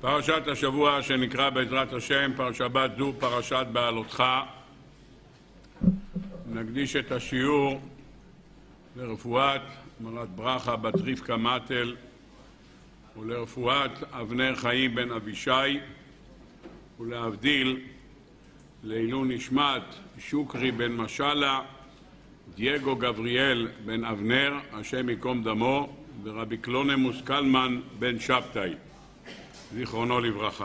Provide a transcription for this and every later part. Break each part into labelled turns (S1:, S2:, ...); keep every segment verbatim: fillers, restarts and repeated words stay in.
S1: פרשת השבוע שנקרא בעזרת השם, פרשת זו, פרשת בעלותך. נקדיש את השיעור לרפואת מרת ברכה בת רבקה מטל ולרפואת אבנר חיים בן אבישי, ולהבדיל לעילוי נשמת שוקרי בן משלה, דייגו גבריאל בן אבנר, השם ייקום דמו, ורבי קלונמוס קלמן בן שבתאי, זיכרונו לברכה.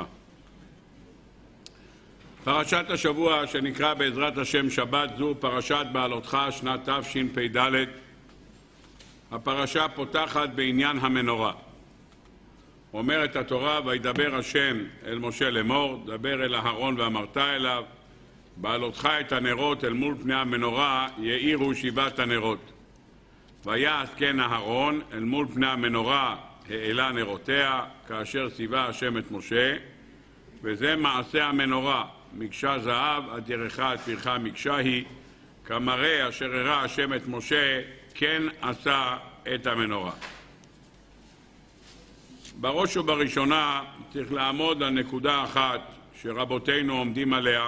S1: פרשת השבוע שנקרא בעזרת השם שבת זו, פרשת בעלותך, שנת תשפ"ד. הפרשה פותחת בעניין המנורה. אומרת התורה, וידבר השם אל משה לאמור, דבר אל אהרון ואמרת אליו, בעלותך את הנרות אל מול פני המנורה יאירו שבעת הנרות. ויעש כן אהרון אל מול פני המנורה העלה נרותיה, כאשר ציווה השם את משה, וזה מעשה המנורה, מקשה זהב עד ירחה את פרחה מקשה היא, כמראה אשר הראה השם את משה, כן עשה את המנורה. בראש ובראשונה צריך לעמוד על נקודה אחת שרבותינו עומדים עליה.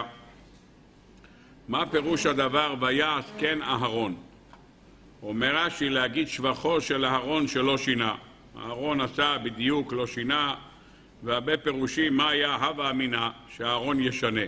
S1: מה פירוש הדבר ויעש כן אהרון? אומר רש"י להגיד שבחו של אהרון שלא שינה. אהרון עשה בדיוק, לא שינה, והרבה פירושים מה היה הווה אמינה שאהרון ישנה.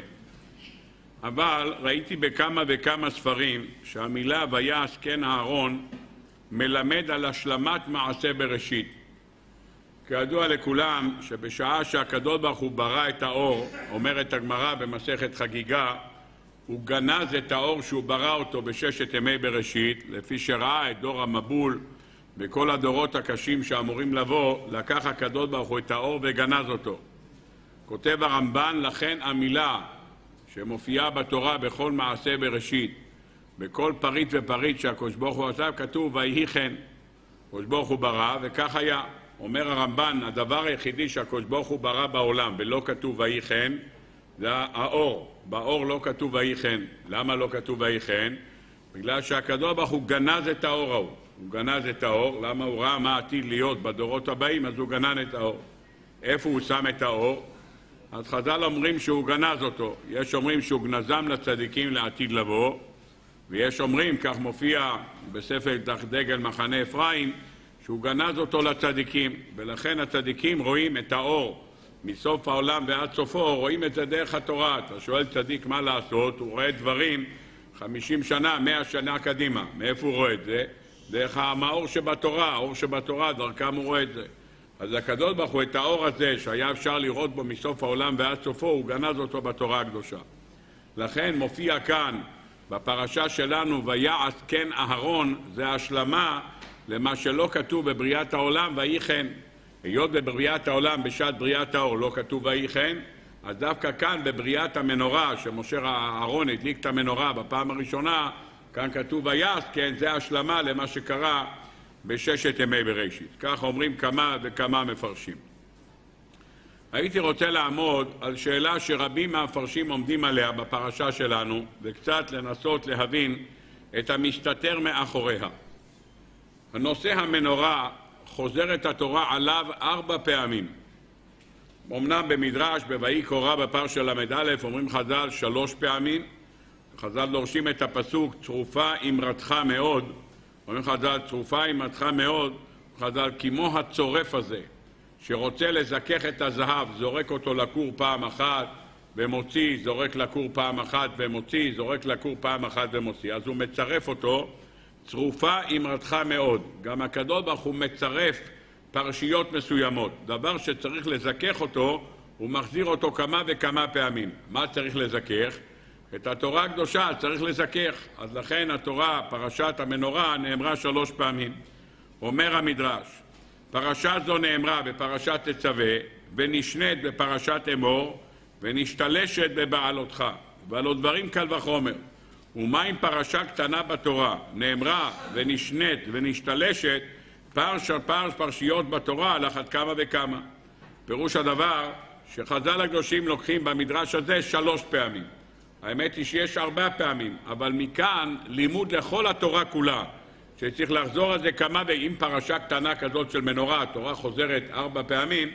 S1: אבל ראיתי בכמה וכמה ספרים שהמילה ויעש כן אהרון מלמד על השלמת מעשה בראשית. כידוע לכולם שבשעה שהקדוש ברוך הוא ברא את האור, אומרת הגמרא במסכת חגיגה, הוא גנז את האור שהוא ברא אותו בששת ימי בראשית, לפי שראה את דור המבול וכל הדורות הקשים שאמורים לבוא, לקח הקדוש ברוך הוא את האור וגנז אותו. כותב הרמב"ן, לכן המילה שמופיעה בתורה בכל מעשה בראשית, בכל פריט ופריט שהקדוש ברוך הוא עשה, כתוב ויהי כן. הקדוש ברוך הוא ברא וכך היה. אומר הרמב"ן, הדבר היחידי שהקדוש ברוך הוא ברא בעולם ולא כתוב ויהי כן, זה האור. באור לא כתוב ויהי כן. למה לא כתוב ויהי כן? בגלל שהקדוש ברוך הוא גנז את האור ההוא. הוא גנז את האור. למה? הוא ראה מה עתיד להיות בדורות הבאים, אז הוא גנז את האור. איפה הוא שם את האור? אז חז"ל אומרים שהוא גנז אותו. יש אומרים שהוא גנזם לצדיקים לעתיד לבוא, ויש אומרים, כך מופיע בספר דגל מחנה אפרים, שהוא גנז אותו לצדיקים, ולכן הצדיקים רואים את האור מסוף העולם ועד סופו, רואים את זה דרך התורה. אתה שואל צדיק מה לעשות, הוא רואה דברים חמישים שנה, מאה שנה קדימה. מאיפה הוא רואה את זה? דרך המאור שבתורה, האור שבתורה, דרכם הוא רואה את זה. אז הקדוש ברוך הוא את האור הזה שהיה אפשר לראות בו מסוף העולם ועד סופו, הוא גנז אותו בתורה הקדושה. לכן מופיע כאן בפרשה שלנו ויעש כן אהרון, זה השלמה למה שלא כתוב בבריאת העולם ויהי כן. היות בבריאת העולם בשעת בריאת האור לא כתוב ויהי כן, אז דווקא כאן בבריאת המנורה שמשה אהרון הדליק את המנורה בפעם הראשונה, כאן כתוב ויעש כן, זה השלמה למה שקרה בששת ימי בראשית. כך אומרים כמה וכמה מפרשים. הייתי רוצה לעמוד על שאלה שרבים מהמפרשים עומדים עליה בפרשה שלנו, וקצת לנסות להבין את המסתתר מאחוריה. הנושא המנורה חוזרת התורה עליו ארבע פעמים. אמנם במדרש בויהי קרא בפרשה ל"א אומרים חז"ל שלוש פעמים. חז"ל דורשים את הפסוק צרופה אמרתך מאוד. אומרים חז"ל צרופה אמרתך מאוד. חז"ל כמו הצורף הזה שרוצה לזכך את הזהב, זורק אותו לכור פעם אחת ומוציא, זורק לכור פעם אחת ומוציא, זורק לכור פעם אחת ומוציא. אז הוא מצרף אותו. צרופה אמרתך מאוד. גם הקדוש ברוך הוא מצרף פרשיות מסוימות. דבר שצריך לזכך אותו, הוא מחזיר אותו כמה וכמה פעמים. מה צריך לזכך? את התורה הקדושה צריך לזכך. אז לכן התורה, פרשת המנורה, נאמרה שלוש פעמים. אומר המדרש, פרשה זו נאמרה בפרשת תצווה, ונשנית בפרשת אמור, ונשתלשת בבעלותך. ועל דברים קל וחומר. ומה עם פרשה קטנה בתורה? נאמרה ונשנית ונשתלשת פרש על פרש פרשיות בתורה על אחת כמה וכמה. פירוש הדבר שחז"ל הקדושים לוקחים במדרש הזה שלוש פעמים. האמת היא שיש ארבע פעמים, אבל מכאן לימוד לכל התורה כולה, שצריך לחזור על זה כמה, ואם פרשה קטנה כזאת של מנורה, התורה חוזרת ארבע פעמים,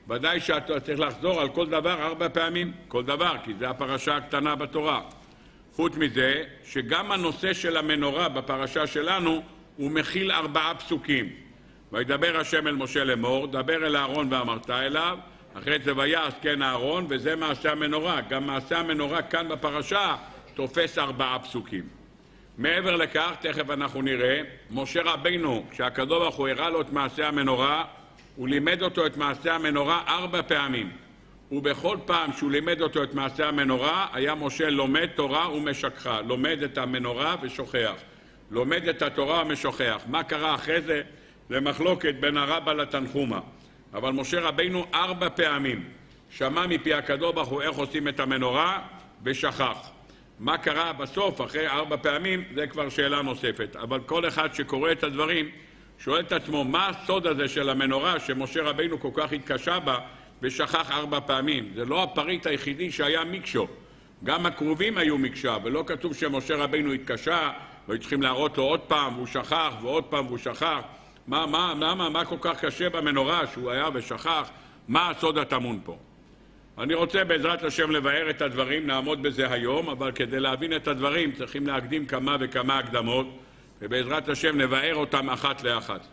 S1: ודאי שאתה צריך לחזור על כל דבר ארבע פעמים, כל דבר, כי זה הפרשה הקטנה בתורה. חוץ מזה, שגם הנושא של המנורה בפרשה שלנו הוא מכיל ארבעה פסוקים. וידבר השם אל משה לאמור, דבר אל אהרון ואמרת אליו, אחרי זה ויעש כן אהרון, וזה מעשה המנורה. גם מעשה המנורה כאן בפרשה תופס ארבעה פסוקים. מעבר לכך, תכף אנחנו נראה, משה רבינו, כשהקדוש ברוך הוא הראה לו את מעשה המנורה, הוא לימד אותו את מעשה המנורה ארבע פעמים. ובכל פעם שהוא לימד אותו את מעשה המנורה, היה משה לומד תורה ומשכחה. לומד את המנורה ושוכח. לומד את התורה ומשוכח. מה קרה אחרי זה? זה מחלוקת בין הרבה לתנחומה. אבל משה רבינו ארבע פעמים שמע מפי הקדוש ברוך הוא איך עושים את המנורה ושכח. מה קרה בסוף אחרי ארבע פעמים? זה כבר שאלה נוספת. אבל כל אחד שקורא את הדברים שואל את עצמו מה הסוד הזה של המנורה שמשה רבינו כל כך התקשה בה ושכח ארבע פעמים. זה לא הפריט היחידי שהיה מקשו. גם הקרובים היו מקשה, ולא כתוב שמשה רבינו התקשה והיו צריכים להראות לו עוד פעם והוא שכח ועוד פעם והוא שכח. מה, מה, מה, מה כל כך קשה במנורה שהוא היה ושכח? מה הסוד הטמון פה? אני רוצה בעזרת השם לבאר את הדברים, נעמוד בזה היום, אבל כדי להבין את הדברים צריכים להקדים כמה וכמה הקדמות, ובעזרת השם נבאר אותם אחת לאחת.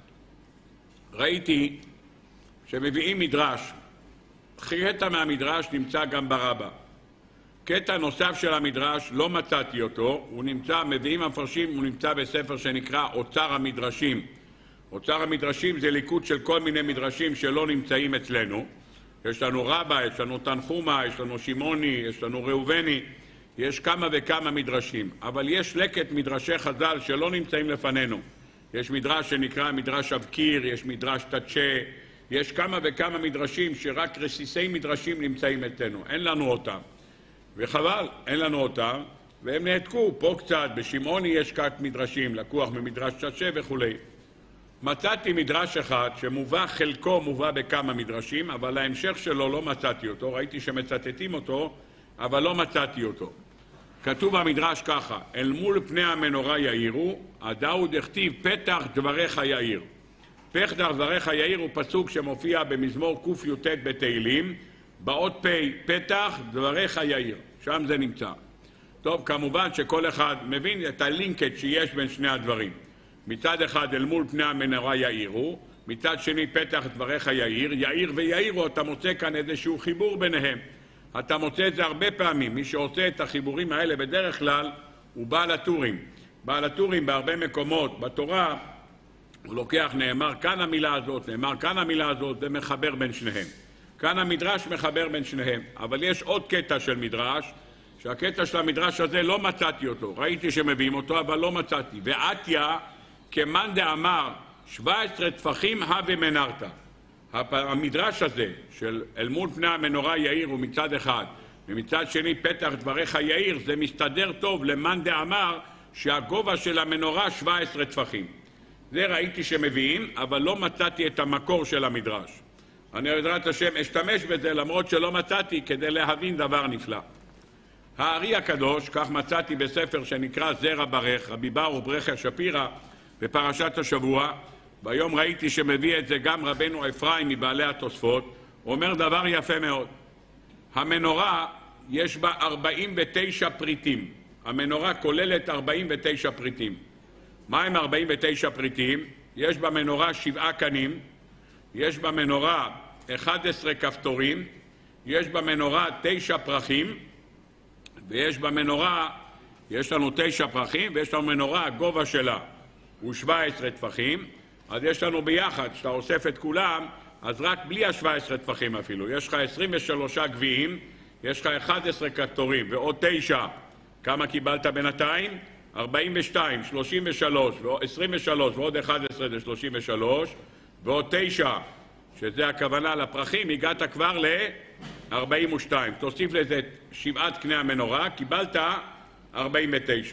S1: ראיתי שמביאים מדרש, קטע מהמדרש נמצא גם ברבה. קטע נוסף של המדרש, לא מצאתי אותו, הוא נמצא, מביאים המפרשים, הוא נמצא בספר שנקרא אוצר המדרשים. אוצר המדרשים זה ליקוד של כל מיני מדרשים שלא נמצאים אצלנו. יש לנו רבה, יש לנו תנחומה, יש לנו שמעוני, יש לנו ראובני, יש כמה וכמה מדרשים. אבל יש לקט מדרשי חז"ל שלא נמצאים לפנינו. יש מדרש שנקרא מדרש אבקיר, יש מדרש תצ'ה, יש כמה וכמה מדרשים שרק רסיסי מדרשים נמצאים אצלנו. אין לנו אותם. וחבל, אין לנו אותם, והם נעתקו פה קצת. בשמעוני יש קצת מדרשים, לקוח ממדרש תצ'ה וכו'. מצאתי מדרש אחד שמובא, חלקו מובא בכמה מדרשים, אבל ההמשך שלו לא מצאתי אותו. ראיתי שמצטטים אותו, אבל לא מצאתי אותו. כתוב במדרש ככה, אל מול פני המנורה יאירו, הדאו דכתיב פתח דבריך יאיר. פתח דבריך יאיר הוא פסוק שמופיע במזמור ק"י"ט בתהילים, באות פ' פתח דבריך יאיר, שם זה נמצא. טוב, כמובן שכל אחד מבין את הלינקט שיש בין שני הדברים. מצד אחד אל מול פני המנורה יאירו, מצד שני פתח דבריך יאיר, יאיר ויאירו, אתה מוצא כאן איזשהו חיבור ביניהם. אתה מוצא את זה הרבה פעמים, מי שעושה את החיבורים האלה בדרך כלל הוא בעל הטורים. בעל הטורים בהרבה מקומות בתורה, הוא לוקח, נאמר כאן המילה הזאת, נאמר כאן המילה הזאת, זה מחבר בין שניהם. כאן המדרש מחבר בין שניהם, אבל יש עוד קטע של מדרש, שהקטע של המדרש הזה לא מצאתי אותו, ראיתי שמביאים אותו אבל לא מצאתי. ועתיה כמאן דאמר שבע עשרה טפחים הווה מנרתא. המדרש הזה של אל מול פני המנורה יאיר הוא מצד אחד, ומצד שני פתח דבריך יאיר, זה מסתדר טוב למאן דאמר שהגובה של המנורה שבע עשרה טפחים. זה ראיתי שמביאים, אבל לא מצאתי את המקור של המדרש. אני בעזרת השם אשתמש בזה למרות שלא מצאתי, כדי להבין דבר נפלא. הארי הקדוש, כך מצאתי בספר שנקרא זרע ברך, רבי ברוך ברכיה שפירא, בפרשת השבוע, והיום ראיתי שמביא את זה גם רבנו אפרים מבעלי התוספות, הוא אומר דבר יפה מאוד. המנורה יש בה ארבעים ותשע פריטים. המנורה כוללת ארבעים ותשע פריטים. מה הם ארבעים ותשע פריטים? יש במנורה שבעה קנים, יש במנורה אחד עשר כפתורים, יש במנורה תשע פרחים, ויש במנורה, יש לנו תשע פרחים, ויש לנו מנורה, הגובה שלה הוא שבע עשרה טפחים, אז יש לנו ביחד, כשאתה אוסף את כולם, אז רק בלי ה-שבע עשרה טפחים אפילו, יש לך עשרים ושלושה גביעים, יש לך אחד עשר כפתורים ועוד תשע, כמה קיבלת בינתיים? ארבעים ושתיים, שלושים ושלוש, עשרים ושלוש ועוד אחד עשר זה שלושים ושלוש, ועוד תשע, שזה הכוונה לפרחים, הגעת כבר ל-ארבעים ושתיים. תוסיף לזה שבעת קני המנורה, קיבלת ארבעים ותשע.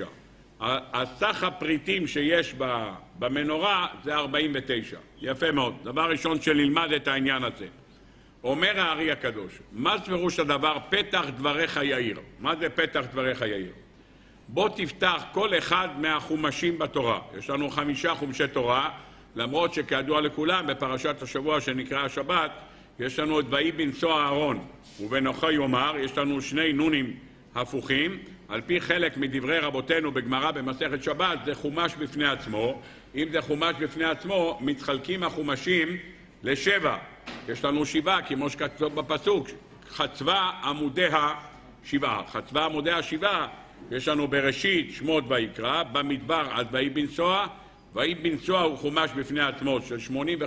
S1: הסך הפריטים שיש במנורה זה ארבעים ותשע. יפה מאוד. דבר ראשון שנלמד את העניין הזה. אומר הארי הקדוש, מה פירוש הדבר פתח דבריך יאיר? מה זה פתח דבריך יאיר? בוא תפתח כל אחד מהחומשים בתורה. יש לנו חמישה חומשי תורה, למרות שכידוע לכולם בפרשת השבוע שנקרא השבת, יש לנו את ויהי בנשוא אהרון ובנוחה יאמר, יש לנו שני נונים הפוכים. על פי חלק מדברי רבותינו בגמרא במסכת שבת זה חומש בפני עצמו. אם זה חומש בפני עצמו, מתחלקים החומשים לשבע. יש לנו שבעה, כמו שכתוב בפסוק, חצבה עמודיה שבעה. חצבה עמודיה שבעה, יש לנו בראשית שמות ויקרא, במדבר עד ויהי בנשוא. ויהי בנשוא הוא חומש בפני עצמו של שמונים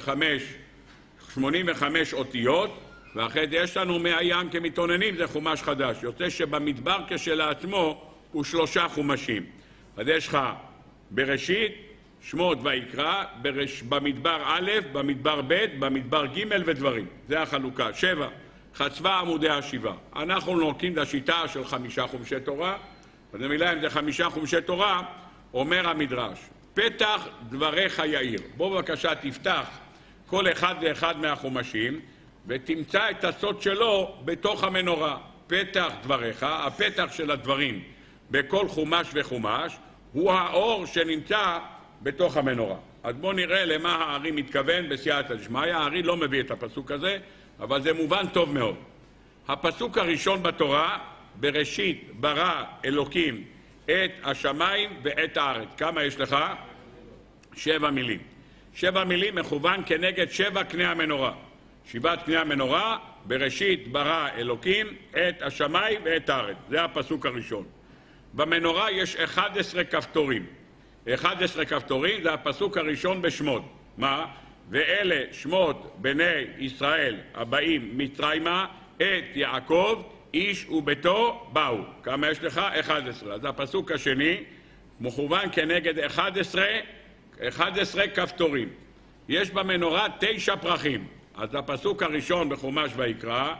S1: וחמש אותיות, ואחרי זה יש לנו מהים כמתאוננים, זה חומש חדש. יוצא שבמדבר כשלעצמו הוא שלושה חומשים. אז יש לך בראשית, שמות ויקרא, ברש... במדבר א', במדבר ב', במדבר ג' ודברים. זה החלוקה. שבע. חצבה עמודי השבעה. אנחנו נוקטים לשיטה של חמישה חומשי תורה, אז במילה אם זה חמישה חומשי תורה, אומר המדרש, פתח דבריך יאיר. בוא בבקשה תפתח כל אחד ואחד מהחומשים, ותמצא את הסוד שלו בתוך המנורה. פתח דבריך, הפתח של הדברים בכל חומש וחומש, הוא האור שנמצא בתוך המנורה. אז בואו נראה למה הארי מתכוון בסייעתא דשמיא. הארי לא מביא את הפסוק הזה, אבל זה מובן טוב מאוד. הפסוק הראשון בתורה, בראשית ברא אלוקים את השמיים ואת הארץ. כמה יש לך? שבע מילים. שבע מילים מכוון כנגד שבע קני המנורה. שבעת קני המנורה, בראשית ברא אלוקים את השמיים ואת הארץ. זה הפסוק הראשון. במנורה יש אחד עשר כפתורים. אחד עשר כפתורים זה הפסוק הראשון בשמות. מה? ואלה שמות בני ישראל הבאים מצרימה את יעקב איש וביתו באו. כמה יש לך? אחד עשר. אז הפסוק השני מכוון כנגד אחד עשר, אחד עשר כפתורים. יש במנורה תשע פרחים. אז הפסוק הראשון בחומש ויקרא,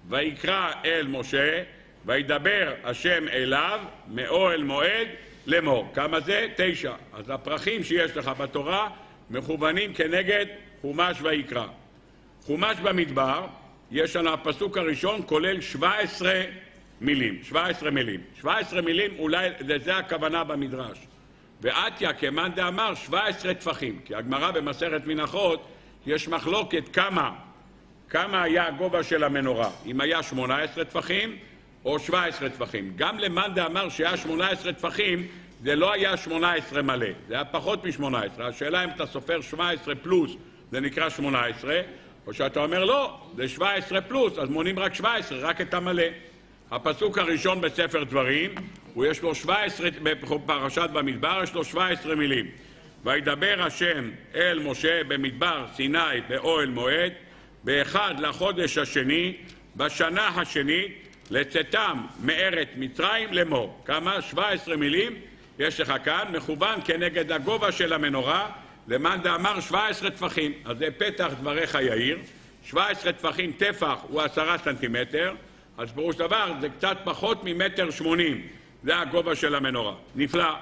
S1: ויקרא אל משה, וידבר השם אליו מאוהל מועד לאמור. כמה זה? תשע. אז הפרחים שיש לך בתורה מכוונים כנגד חומש ויקרא. חומש במדבר, יש לנו הפסוק הראשון כולל שבע עשרה מילים. שבע עשרה מילים. שבע עשרה מילים, אולי לזה הכוונה במדרש. ועתיה כמאן דאמר שבע עשרה טפחים. כי הגמרא במסכת מנחות יש מחלוקת כמה, כמה היה הגובה של המנורה. אם היה שמונה עשרה טפחים או שבע עשרה טפחים. גם למאן דאמר שהיה שמונה עשרה טפחים, זה לא היה שמונה עשרה מלא. זה היה פחות מ-שמונה עשרה. השאלה אם אתה סופר שבע עשרה פלוס, זה נקרא שמונה עשרה. או שאתה אומר לא, זה שבע עשרה פלוס, אז מונים רק שבע עשרה, רק את המלא. הפסוק הראשון בספר דברים, הוא יש לו שבע עשרה, בפרשת במדבר יש לו שבע עשרה מילים. וידבר השם אל משה במדבר סיני באוהל מועד, באחד לחודש השני, בשנה השנית, לצאתם מארץ מצרים לאמור. כמה? שבע עשרה מילים יש לך כאן, מכוון כנגד הגובה של המנורה, למאן דאמר שבע עשרה טפחים. אז זה פתח דבריך יאיר. שבע עשרה טפחים, טפח הוא עשרה סנטימטר, אז פירוש דבר זה קצת פחות ממטר שמונים. זה הגובה של המנורה. נפלא.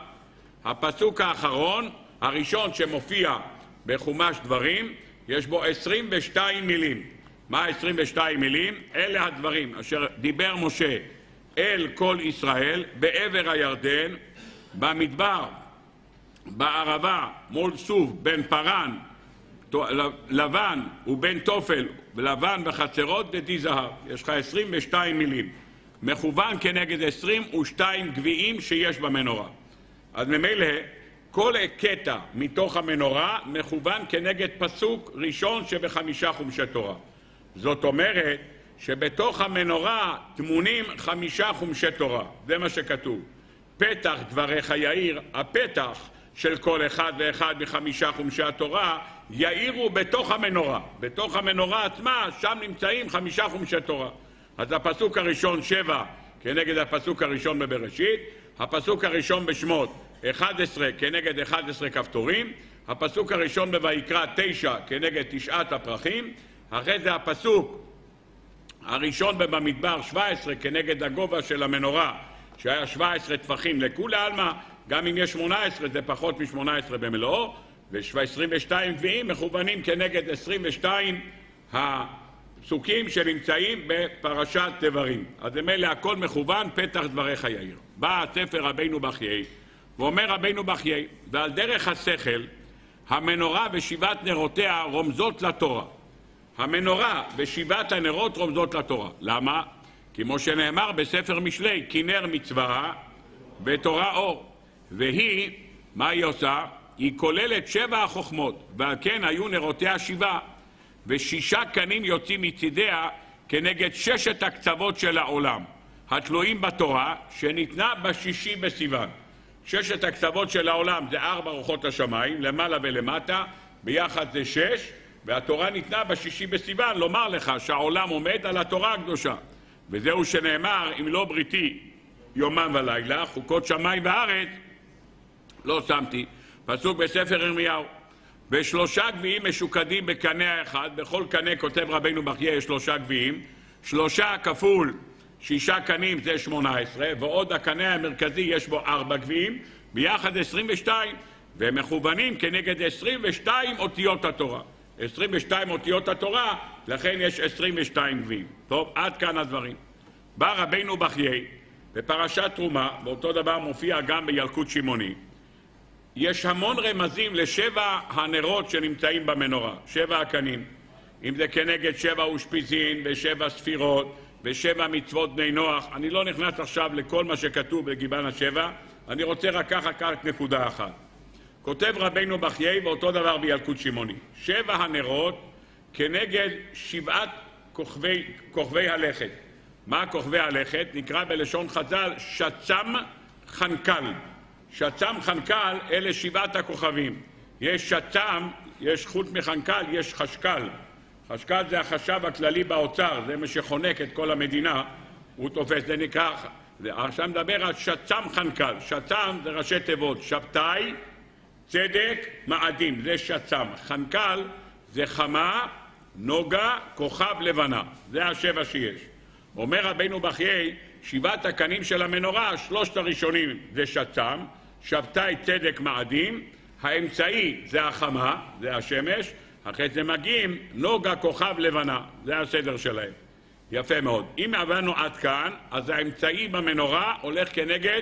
S1: הפסוק האחרון, הראשון שמופיע בחומש דברים, יש בו עשרים ושתיים מילים. מה עשרים ושתיים מילים? אלה הדברים אשר דיבר משה אל כל ישראל בעבר הירדן, במדבר, בערבה, מול סוף, בין פרן, לבן ובין תופל, ולבן בחצרות דתי זהב. יש לך עשרים ושתיים מילים. מכוון כנגד עשרים ושתיים גביעים שיש במנורה. אז ממילא כל קטע מתוך המנורה מכוון כנגד פסוק ראשון שבחמישה חומשי תורה. זאת אומרת שבתוך המנורה תמונים חמישה חומשי תורה. זה מה שכתוב. פתח דבריך יאיר, הפתח של כל אחד ואחד מחמישה חומשי התורה יאירו בתוך המנורה. בתוך המנורה עצמה, שם נמצאים חמישה חומשי תורה. אז הפסוק הראשון שבע כנגד הפסוק הראשון בבראשית, הפסוק הראשון בשמות אחד עשר כנגד אחד עשר כפתורים, הפסוק הראשון בויקרא תשע כנגד תשעת הפרחים, אחרי זה הפסוק הראשון במדבר שבע עשרה כנגד הגובה של המנורה שהיה שבע עשרה טפחים לכולי עלמא, גם אם יש שמונה עשרה זה פחות מ-שמונה עשרה במלואו, ו-עשרים ושתיים גביעים מכוונים כנגד עשרים ושתיים הפסוקים שנמצאים בפרשת דברים. אז ממילא הכל מכוון פתח דבריך יאיר. בא הספר רבינו בחיי ואומר רבינו בחיי, ועל דרך השכל המנורה ושבעת נרותיה רומזות לתורה. המנורה ושבעת הנרות רומזות לתורה. למה? כמו שנאמר בספר משלי, כי נר מצווה ותורה אור. והיא, מה היא עושה? היא כוללת שבע החוכמות, ועל כן היו נרותיה שבעה, ושישה קנים יוצאים מצידיה כנגד ששת הקצוות של העולם, התלויים בתורה שניתנה בשישי בסיוון. ששת הקצוות של העולם זה ארבע רוחות השמיים, למעלה ולמטה, ביחד זה שש, והתורה ניתנה בשישי בסיוון, לומר לך שהעולם עומד על התורה הקדושה. וזהו שנאמר, אם לא בריתי יומם ולילה, חוקות שמיים וארץ, לא שמתי. פסוק בספר ירמיהו. ושלושה גביעים משוקדים בקנה האחד, בכל קנה כותב רבינו בחיי יש שלושה גביעים, שלושה כפול שישה קנים זה שמונה עשרה, ועוד הקנה המרכזי יש בו ארבע גביעים, ביחד עשרים ושתיים, והם מכוונים כנגד עשרים ושתיים אותיות התורה. עשרים ושתיים אותיות התורה, לכן יש עשרים ושתיים גביעים. טוב, עד כאן הדברים. בא רבינו בחיי בפרשת תרומה, ואותו דבר מופיע גם בילקוט שמעוני. יש המון רמזים לשבע הנרות שנמצאים במנורה, שבע הקנים. אם זה כנגד שבע אושפיזין ושבע ספירות ושבע מצוות בני נוח. אני לא נכנס עכשיו לכל מה שכתוב בגיבן השבע, אני רוצה רק ככה רק נקודה אחת. כותב רבינו בחיי ואותו דבר בילקוט שמעוני. שבע הנרות כנגד שבעת כוכבי, כוכבי הלכת. מה כוכבי הלכת? נקרא בלשון חז"ל שצ"ם חנקל. שצ"ם חנקל אלה שבעת הכוכבים. יש שצ"ם, יש חוץ מחנקל, יש חשקל. חשקל זה החשב הכללי באוצר, זה מה שחונק את כל המדינה, הוא תופס, זה נקרא, עכשיו מדבר על שצ"ם חנקל. שצ"ם זה ראשי תיבות, שבתאי, צדק, מאדים, זה שצ"ם. חנקל זה חמה, נוגה, כוכב, לבנה, זה השבע שיש. אומר רבינו בחיי, שבעת הקנים של המנורה, שלושת הראשונים זה שצ"ם, שבתאי, צדק, מאדים, האמצעי זה החמה, זה השמש, אחרי זה מגיעים נוגה, כוכב, לבנה, זה הסדר שלהם. יפה מאוד. אם עברנו עד כאן, אז האמצעי במנורה הולך כנגד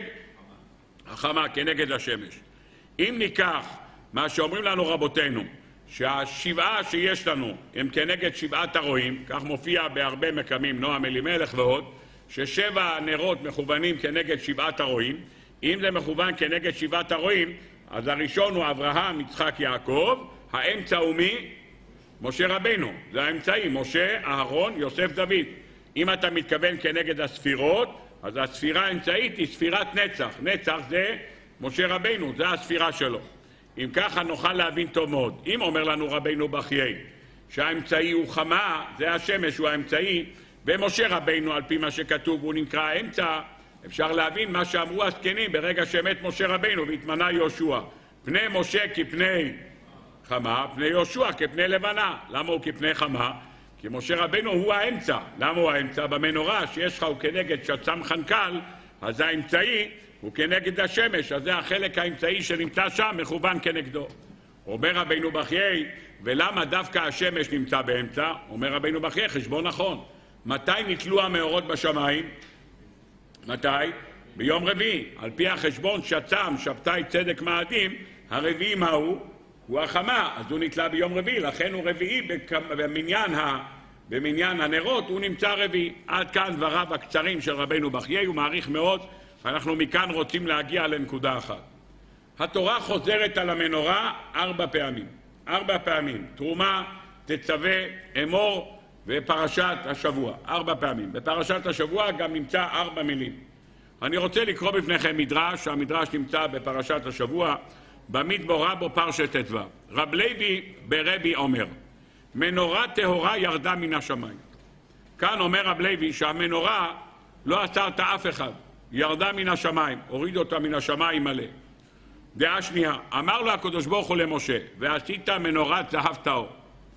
S1: החמה, כנגד השמש. אם ניקח מה שאומרים לנו רבותינו, שהשבעה שיש לנו הם כנגד שבעת הרועים, כך מופיע בהרבה מקמים, נועם אלימלך ועוד, ששבע הנרות מכוונים כנגד שבעת הרועים. אם זה מכוון כנגד שבעת הרועים, אז הראשון הוא אברהם, יצחק, יעקב, האמצע הוא מי? משה רבינו, זה האמצעי, משה, אהרון, יוסף, דוד. אם אתה מתכוון כנגד הספירות, אז הספירה האמצעית היא ספירת נצח. נצח זה משה רבינו, זה הספירה שלו. אם ככה נוכל להבין טוב מאוד. אם אומר לנו רבינו בחיי שהאמצעי הוא חמה, זה השמש, הוא האמצעי, ומשה רבינו על פי מה שכתוב הוא נקרא האמצע, אפשר להבין מה שאמרו הזקנים ברגע שמת משה רבינו והתמנה יהושע. פני משה כפני חמה, פני יהושע כפני לבנה. למה הוא כפני חמה? כי משה רבינו הוא האמצע. למה הוא האמצע? במנורה שיש לך הוא כנגד שצ"ם חנקל, אז האמצעי הוא כנגד השמש, אז זה החלק האמצעי שנמצא שם, מכוון כנגדו. אומר רבינו בחיי, ולמה דווקא השמש נמצא באמצע? אומר רבינו בחיי, חשבון נכון. מתי נתלו המאורות בשמיים? מתי? ביום רביעי. על פי החשבון שצ"ם, שבתאי, צדק, מאדים, הרביעי מהו? הוא החמה, אז הוא נתלה ביום רביעי, לכן הוא רביעי במניין, ה... במניין הנרות, הוא נמצא רביעי. עד כאן דבריו הקצרים של רבינו בחיי, הוא מעריך מאוד, ואנחנו מכאן רוצים להגיע לנקודה אחת. התורה חוזרת על המנורה ארבע פעמים. ארבע פעמים. תרומה, תצווה, אמור ופרשת השבוע. ארבע פעמים. בפרשת השבוע גם נמצא ארבע מילים. אני רוצה לקרוא בפניכם מדרש, המדרש נמצא בפרשת השבוע, במדבר רבו פרשת ט"ו. רב לוי ברבי אומר, מנורה טהורה ירדה מן השמיים. כאן אומר רב לוי שהמנורה לא עצרת אף אחד, ירדה מן השמיים, הוריד אותה מן השמיים מלא. דעה שנייה, אמר לו הקדוש ברוך הוא למשה, ועשית מנורת זהב טהור.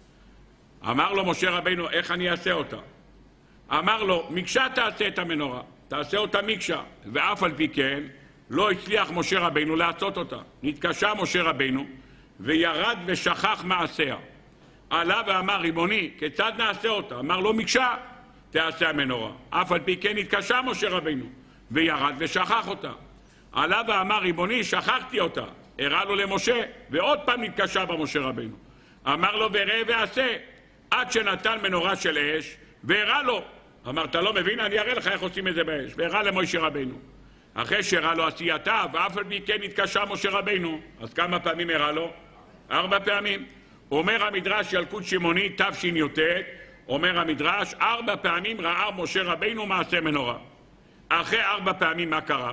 S1: אמר לו משה רבינו, איך אני אעשה אותה? אמר לו, מקשה תעשה את המנורה, תעשה אותה מקשה, ואף על פי כן לא הצליח משה רבינו לעשות אותה. נתקשה משה רבינו וירד ושכח מעשיה. עלה ואמר, ריבוני, כיצד נעשה אותה? אמר לו, מקשה תעשה המנורה. אף על פי כן נתקשה משה רבינו וירד ושכח אותה. עלה ואמר, ריבוני, שכחתי אותה. הראה לו למשה ועוד פעם נתקשה במשה רבינו. אמר לו, וראה ועשה. עד שנתן מנורה של אש והראה לו. אמר, אתה לא מבין? אני אראה לך איך עושים את זה באש. והראה למשה רבינו. אחרי שהראה לו עשייתה, ואף על פי כן התקשה משה רבינו. אז כמה פעמים הראה לו? ארבע פעמים. אומר המדרש ילקוט שמעוני תשי"ט, אומר המדרש, ארבע פעמים ראה משה רבינו מעשה מנורה. אחרי ארבע פעמים מה קרה?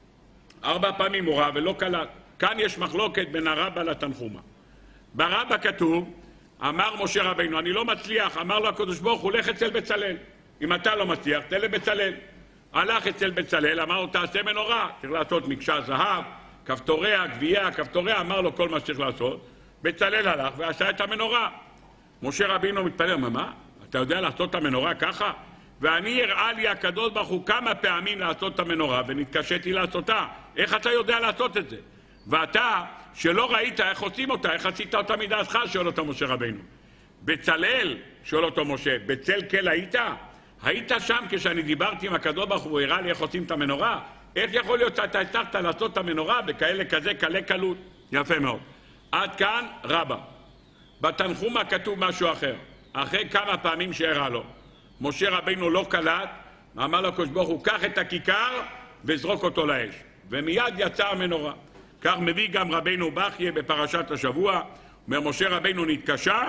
S1: ארבע פעמים הוא ראה ולא קלט. כאן יש מחלוקת בין הרבא לתנחומה. ברבא כתוב, אמר משה רבינו, אני לא מצליח, אמר לו הקדוש ברוך הוא, לך אצל בצלאל. אם אתה לא מצליח, תן לבצלאל. הלך אצל בצלאל, אמר לו, תעשה מנורה, צריך לעשות מקשה זהב, כפתוריה, גבייה, כפתוריה, אמר לו כל מה שצריך לעשות. בצלאל הלך ועשה את המנורה. משה רבינו מתפלל, מה? אתה יודע לעשות את המנורה ככה? ואני הראה לי הקדוש ברוך הוא כמה פעמים לעשות את המנורה ונתקשיתי לעשותה. איך אתה יודע לעשות את זה? ואתה, שלא ראית איך עושים אותה, איך עשית אותה מדעתך, שואל אותו משה רבינו. בצלאל, שואל אותו משה, בצל כל היית? היית שם כשאני דיברתי עם הקדוש ברוך הוא, הוא הראה לי איך עושים את המנורה? איך יכול להיות שאתה הצלחת לעשות את המנורה בכאלה כזה קלה קלות? יפה מאוד. עד כאן רבא. בתנחומה כתוב משהו אחר. אחרי כמה פעמים שהראה לו, משה רבינו לא קלט, אמר לו הקדוש ברוך הוא, קח את הכיכר וזרוק אותו לאש. ומיד יצא המנורה. כך מביא גם רבינו בכייה בפרשת השבוע, אומר משה רבינו נתקשה,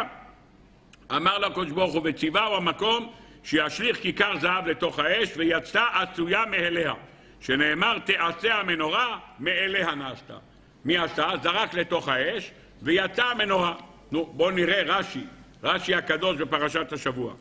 S1: אמר לו הקדוש ברוך הוא וציווהו המקום שישליך כיכר זהב לתוך האש ויצאה עשויה מאליה, שנאמר תעשה המנורה מאליה נעשתה. מי עשה? זרק לתוך האש ויצא המנורה. נו, בואו נראה רש"י, רש"י הקדוש בפרשת השבוע.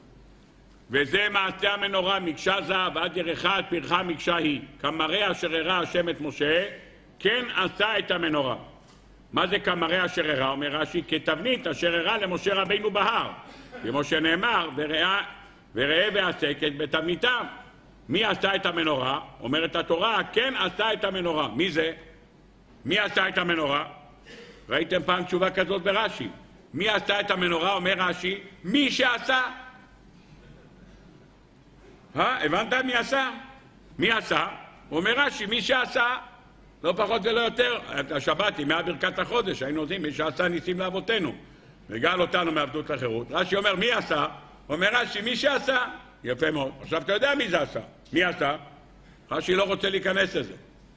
S1: וזה מעשה המנורה, מקשה זהב, עד ירחה עד פרחה מקשה היא, כמראה אשר הראה השם את משה, כן עשה את המנורה. מה זה כמראה אשר הראה? אומר רש"י, כתבנית אשר הראה למשה רבינו בהר. כמו שנאמר, וראה, וראה ועסקת בתבניתם. מי עשה את המנורה? אומרת התורה, כן עשה את המנורה. מי זה? מי עשה את המנורה? ראיתם פעם תשובה כזאת ברש"י. מי עשה את המנורה? אומר רש"י, מי שעשה. אה? הבנת מי עשה? מי עשה? אומר רש"י, מי שעשה. לא פחות ולא יותר. השבת, ימי ברכת החודש, היינו יודעים, מי שעשה ניסים לאבותינו. וגאל אותנו מעבדות לחירות. רש"י אומר, מי עשה? אומר רש"י, מי שעשה. יפה מאוד. עכשיו אתה יודע מי זה עשה. מי עשה? רש"י לא רוצה להיכנס לזה.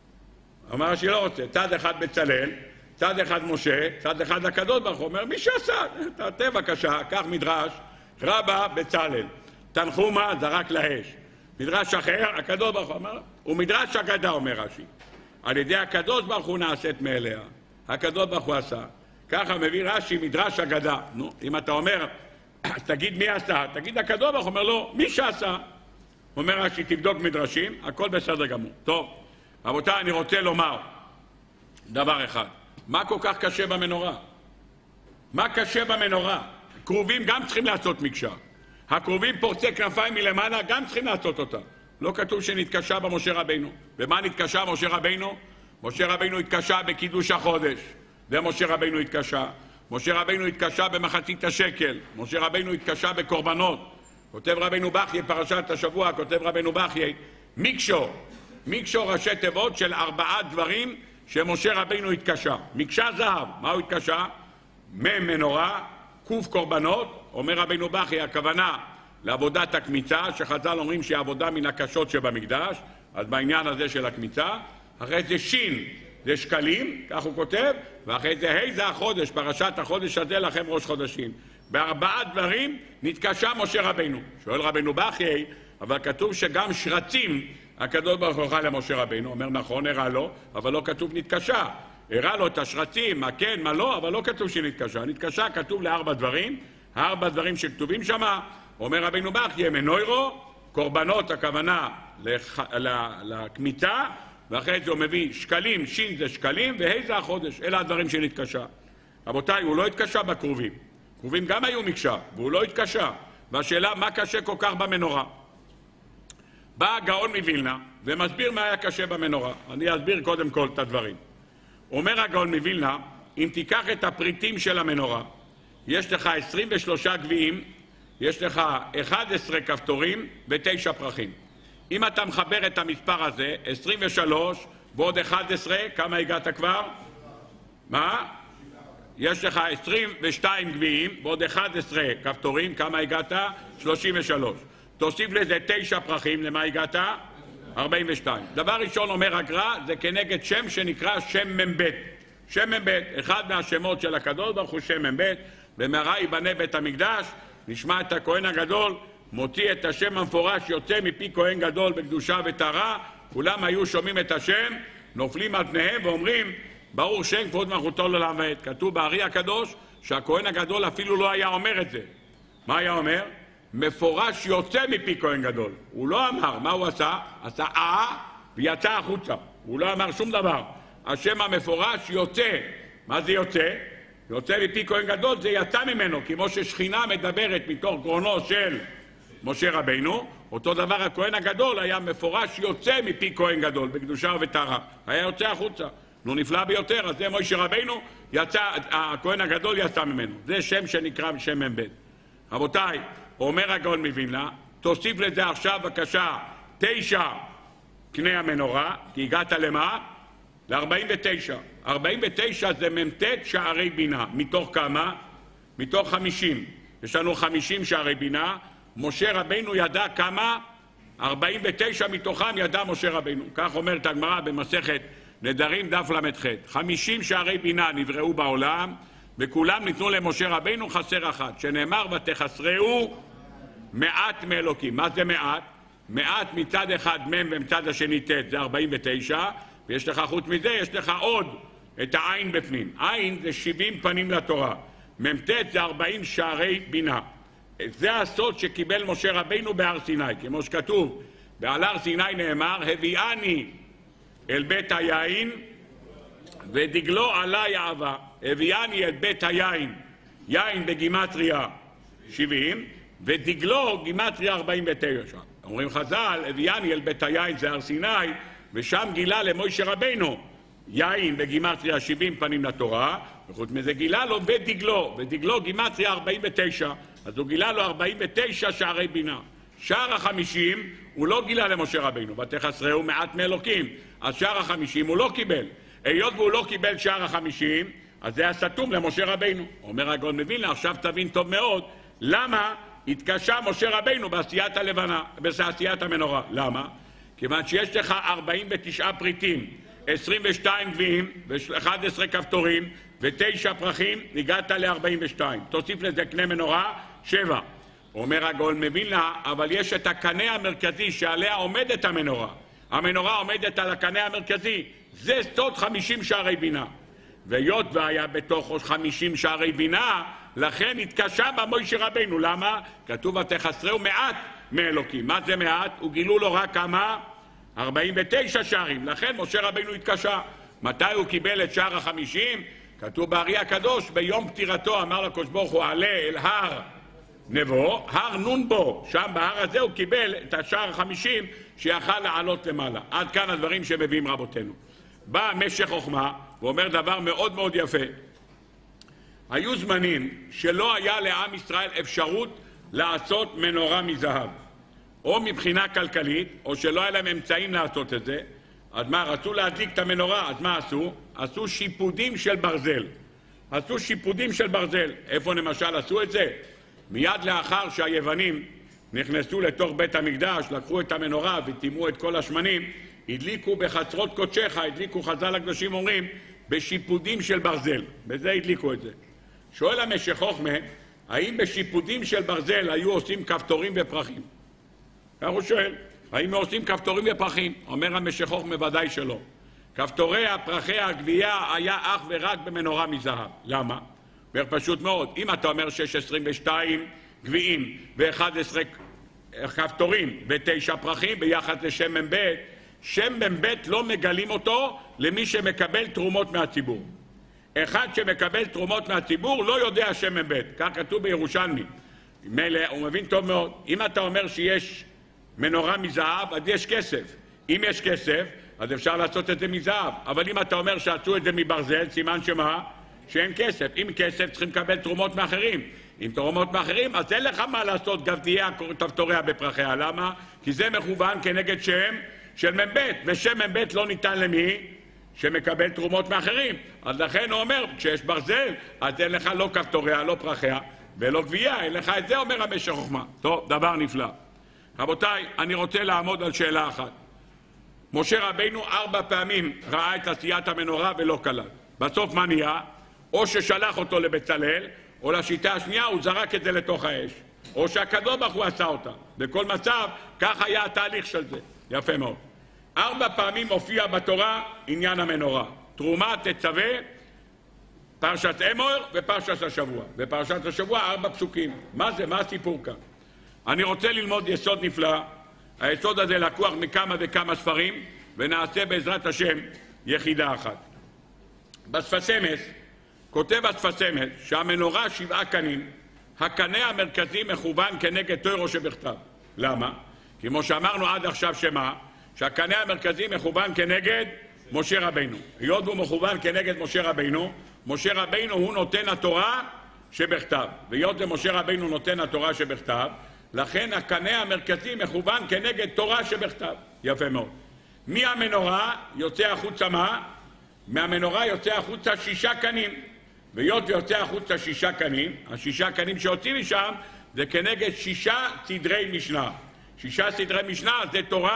S1: אמר רש"י לא רוצה. צד אחד בצלאל, צד אחד משה, צד אחד הקדוש ברוך הוא. אומר, מי שעשה. תראה בבקשה, כך מדרש, רבא בצלאל. תנחומה זרק לאש. מדרש אחר, הקדוש ברוך הוא אומר, ומדרש אגדה אומר רש"י. על ידי הקדוש ברוך הוא נעשית מאליה. הקדוש ברוך הוא עשה. ככה מביא רש"י מדרש אגדה. נו, אם אתה אומר, תגיד מי עשה, תגיד הקדוש ברוך הוא, אומר לו, מי שעשה. אומר רש"י, תבדוק מדרשים, הכל בסדר גמור. טוב, רבותיי, אני רוצה לומר דבר אחד. מה כל כך קשה במנורה? מה קשה במנורה? קרובים גם צריכים לעשות מקשה. הקרובים פורצי כנפיים מלמעלה גם צריכים לעשות אותה. לא כתוב שנתקשה במשה רבינו. ומה נתקשה משה רבינו? משה רבינו התקשה בקידוש החודש. ומשה רבינו התקשה. משה רבינו התקשה במחצית השקל. משה רבינו התקשה בקורבנות. כותב רבינו בכייה, פרשת השבוע, כותב רבינו בכייה, מקשו. מקשו ראשי תיבות של ארבעה דברים שמשה רבינו התקשה. מקשה זהב. מה הוא התקשה? מ' מנורה, ק' קורבנות. אומר רבינו בכייה, הכוונה לעבודת הקמיצה, שחז"ל אומרים שהיא עבודה מן הקשות שבמקדש, אז בעניין הזה של הקמיצה. אחרי זה שין, זה שקלים, כך הוא כותב, ואחרי זה ה' זה החודש, פרשת החודש הזה לכם ראש חודשים. בארבעה דברים נתקשה משה רבינו. שואל רבינו בכייה, אבל כתוב שגם שרצים הקדוש ברוך הוא הראה למשה רבינו. אומר נכון, הראה לו, אבל לא כתוב נתקשה. הראה לו את השרצים, מה כן, מה לא, אבל לא כתוב שנתקשה. נתקשה כתוב לארבע דברים, הארבע דברים שכתובים שם. אומר רבינו בכייה, מנוירו, קורבנות הכוונה לח... לקמיתה, ואחרי זה הוא מביא שקלים, שין זה שקלים, וה' זה החודש. אלה הדברים שנתקשה. רבותיי, הוא לא התקשה בקרובים. קרובים גם היו מקשה, והוא לא התקשה. והשאלה, מה קשה כל כך במנורה? בא הגאון מווילנה, ומסביר מה היה קשה במנורה. אני אסביר קודם כל את הדברים. אומר הגאון מווילנה, אם תיקח את הפריטים של המנורה, יש לך עשרים ושלושה גביעים, יש לך אחד עשר כפתורים ותשע פרחים. אם אתה מחבר את המספר הזה, עשרים ושלוש ועוד אחד עשר, כמה הגעת כבר? מה? יש לך עשרים ושתיים גביעים, ועוד אחד עשר כפתורים, כמה הגעת? שלושים ושלוש. תוסיף לזה תשע פרחים, למה הגעת? ארבעים ושתיים. דבר ראשון אומר הגר"א, זה כנגד שם שנקרא שם מ"ב. שם מ"ב, אחד מהשמות של הקדוש ברוך הוא שם מ"ב, במהרה ייבנה בית המקדש, נשמע את הכהן הגדול, מוציא את השם המפורש יוצא מפי כהן גדול בקדושה וטהרה, כולם היו שומעים את השם, נופלים על פניהם ואומרים, ברוך שם כבוד מלכותו לעולם ועד. כתוב בארי הקדוש שהכהן הגדול אפילו לא היה אומר את זה. מה היה אומר? מפורש יוצא מפי כהן גדול. הוא לא אמר, מה הוא עשה? עשה אה ויצא החוצה. הוא לא אמר שום דבר. השם המפורש יוצא. מה זה יוצא? יוצא מפי כהן גדול, זה יצא ממנו, כמו ששכינה מדברת מתוך גרונו של משה רבינו, אותו דבר הכהן הגדול היה מפורש יוצא מפי כהן גדול, בקדושה ובטהרה. היה יוצא החוצה. נו, נפלא ביותר, אז זה משה רבינו, יצא, הכהן הגדול יצא ממנו. זה שם שנקרא שם מ"ב. רבותיי, אומר הגאון מווילנה, תוסיף לזה עכשיו בבקשה תשע קני המנורה, כי הגעת למה? ל-ארבעים ותשע. ארבעים ותשע זה מ"ט שערי בינה. מתוך כמה? מתוך חמישים. יש לנו חמישים שערי בינה. משה רבינו ידע כמה? ארבעים ותשע מתוכם ידע משה רבינו. כך אומרת הגמרא במסכת נדרים דף למ"ח. חמישים שערי בינה נבראו בעולם, וכולם ניתנו למשה רבינו, חסר אחת, שנאמר ותחסרהו מעט מאלוקים. מה זה מעט? מעט מצד אחד מ' ומצד השני ט', זה ארבעים ותשע, ויש לך חוץ מזה, יש לך עוד את העין בפנים. עין זה שבעים פנים לתורה, מ"ט זה ארבעים שערי בינה. זה הסוד שקיבל משה רבינו בהר סיני, כמו שכתוב, ועל הר סיני נאמר, הביאני אל בית היין ודגלו עלי אהבה. הביאני אל בית היין, יין בגימטריה שבעים, ודגלו גימטריה ארבעים ותשע. אומרים חז"ל, הביאני אל בית היין זה הר סיני, ושם גילה למשה רבינו יין בגימטריה שבעים פנים לתורה, וחוץ מזה גילה לו ודגלו, ודגלו גימטריה ארבעים ותשע, אז הוא גילה לו ארבעים ותשע שערי בינה. שער החמישים הוא לא גילה למשה רבינו, ותחסרהו מעט מאלוקים, אז שער החמישים הוא לא קיבל. היות והוא לא קיבל שער החמישים, אז זה היה סתום למשה רבינו. אומר הגאון מווילנה, עכשיו תבין טוב מאוד למה התקשה משה רבינו בעשיית הלבנה, בעשיית המנורה. למה? כיוון שיש לך ארבעים ותשעה פריטים, עשרים ושתיים גביעים ו-אחד עשר כפתורים ותשע פרחים, הגעת ל-ארבעים ושתיים. תוסיף לזה קנה מנורה, שבע. אומר הגאון מווילנה, אבל יש את הקנה המרכזי שעליה עומדת המנורה. המנורה עומדת על הקנה המרכזי. זה סוד חמישים שערי בינה. והיות והיה בתוך חמישים שערי בינה, לכן התקשה בה משה רבינו. למה? כתוב ותחסרהו מעט מאלוקים. מה זה מעט? הוא גילו לו רק כמה? ארבעים ותשע שערים. לכן משה רבינו התקשה. מתי הוא קיבל את שער החמישים? כתוב בארי הקדוש, ביום פטירתו אמר לקדוש ברוך הוא, עלה אל הר נבו, הר נון בו. שם בהר הזה הוא קיבל את השער החמישים שיכל לעלות למעלה. עד כאן הדברים שמביאים רבותינו. בא משך חוכמה ואומר דבר מאוד מאוד יפה. היו זמנים שלא היה לעם ישראל אפשרות לעשות מנורה מזהב, או מבחינה כלכלית, או שלא היה להם אמצעים לעשות את זה. אז מה, רצו להדליק את המנורה, אז מה עשו? עשו שיפודים של ברזל. עשו שיפודים של ברזל. איפה למשל עשו את זה? מיד לאחר שהיוונים נכנסו לתוך בית המקדש, לקחו את המנורה וטימאו את כל השמנים, הדליקו בחצרות קודשך, הדליקו, חז"ל הקדושים אומרים, בשיפודים של ברזל. בזה הדליקו את זה. שואל המשך חוכמה, האם בשיפודים של ברזל היו עושים כפתורים ופרחים? כך הוא שואל, האם עושים כפתורים ופרחים? אומר המשך חוכמה, ודאי שלא. כפתורי הפרחי הגבייה היה אך ורק במנורה מזהב. למה? אומר פשוט מאוד, אם אתה אומר שיש עשרים ושתיים גביעים ו-אחד עשר כפתורים ותשע פרחים ביחד לשם מ"ב, שם מ"ב לא מגלים אותו למי שמקבל תרומות מהציבור. אחד שמקבל תרומות מהציבור לא יודע שם מ"ב, כך כתוב בירושלמי. מלא, הוא מבין טוב מאוד. אם אתה אומר שיש מנורה מזהב, אז יש כסף. אם יש כסף, אז אפשר לעשות את זה מזהב. אבל אם אתה אומר שעשו את זה מברזל, סימן שמה? שאין כסף. אם כסף צריכים לקבל תרומות מאחרים. אם תרומות מאחרים, אז אין לך מה לעשות גבדיה כפתוריה בפרחיה. למה? כי זה מכוון כנגד שם של מ"ב, ושם מ"ב לא ניתן למי? שמקבל תרומות מאחרים. אז לכן הוא אומר, כשיש ברזל, אז אין לך לא קרטוריה, לא פרחיה, ולא גבייה, אין לך את זה, אומר המשך חוכמה. טוב, דבר נפלא. רבותיי, אני רוצה לעמוד על שאלה אחת. משה רבינו ארבע פעמים ראה את עשיית המנורה ולא קלט. בסוף מה נהיה? או ששלח אותו לבצלאל, או לשיטה השנייה הוא זרק את זה לתוך האש. או שהקדוש ברוך הוא עשה אותה. בכל מצב, כך היה התהליך של זה. יפה מאוד. ארבע פעמים הופיע בתורה עניין המנורה. תרומה, תצווה, פרשת אמור ופרשת השבוע. בפרשת השבוע ארבע פסוקים. מה זה? מה הסיפור כאן? אני רוצה ללמוד יסוד נפלא. היסוד הזה לקוח מכמה וכמה ספרים, ונעשה בעזרת השם יחידה אחת. בספסמס, כותב הספסמס שהמנורה שבעה קנים, הקנה המרכזי מכוון כנגד תוירו שבכתב. למה? כמו שאמרנו עד עכשיו שמה? שהקנה המרכזי מכוון כנגד משה רבינו. היות והוא מכוון כנגד משה רבינו, משה רבינו הוא נותן התורה שבכתב. והיות ומשה רבינו נותן התורה שבכתב, לכן הקנה המרכזי מכוון כנגד תורה שבכתב. יפה מאוד. מהמנורה יוצא החוצה מה? מהמנורה יוצא החוצה שישה קנים. והיות ויוצא החוצה שישה קנים, השישה קנים שיוצאים משם זה כנגד שישה סדרי משנה. שישה סדרי משנה זה תורה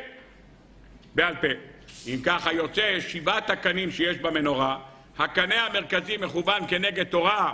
S1: שבעל פה. אם ככה יוצא שבעת הקנים שיש במנורה, הקנה המרכזי מכוון כנגד תורה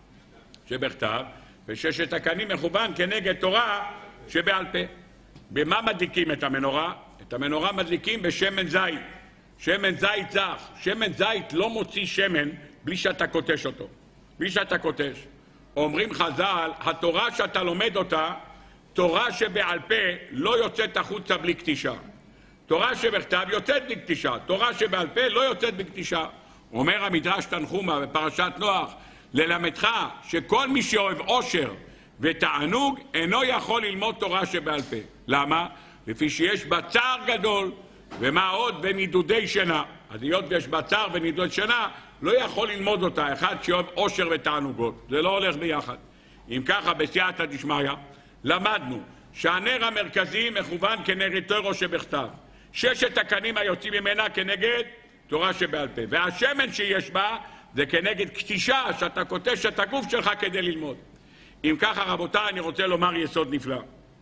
S1: שבכתב, וששת הקנים מכוון כנגד תורה שבעל פה. במה מדליקים את המנורה? את המנורה מדליקים בשמן זית. שמן זית זך. שמן זית לא מוציא שמן בלי שאתה קוטש אותו. בלי שאתה קוטש. אומרים חז"ל, התורה שאתה לומד אותה, תורה שבעל פה לא יוצאת החוצה בלי קטישה. תורה שבכתב יוצאת בלי קטישה. תורה שבעל פה לא יוצאת בלי קטישה. אומר המדרש תנחומה בפרשת נוח, ללמדך שכל מי שאוהב עושר ותענוג אינו יכול ללמוד תורה שבעל פה. למה? לפי שיש בה צער גדול, ומה עוד? בנידודי שינה. אז היות ויש בה צער ונידודי שינה, לא יכול ללמוד אותה. אחד שאוהב עושר ותענוגות. זה לא הולך ביחד. אם ככה, בסייעתא דשמיא, למדנו שהנר המרכזי מכוון כנגד תורה שבכתב. ששת הקנים היוצאים ממנה כנגד תורה שבעל פה. והשמן שיש בה זה כנגד קטישה שאתה קוטש את הגוף שלך כדי ללמוד. אם ככה רבותיי, אני רוצה לומר יסוד נפלא.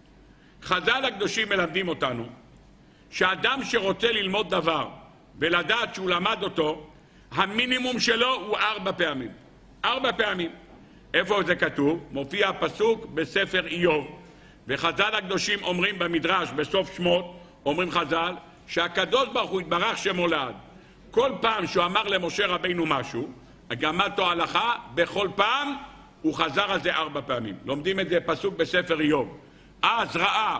S1: חז"ל הקדושים מלמדים אותנו שאדם שרוצה ללמוד דבר ולדעת שהוא למד אותו, המינימום שלו הוא ארבע פעמים. ארבע פעמים. איפה זה כתוב? מופיע הפסוק בספר איוב. וחז"ל הקדושים אומרים במדרש בסוף שמות, אומרים חז"ל שהקדוש ברוך הוא יתברך שמו לעד. כל פעם שהוא אמר למשה רבינו משהו, גמתו הלכה, בכל פעם הוא חזר על זה ארבע פעמים. לומדים את זה פסוק בספר איוב. אז ראה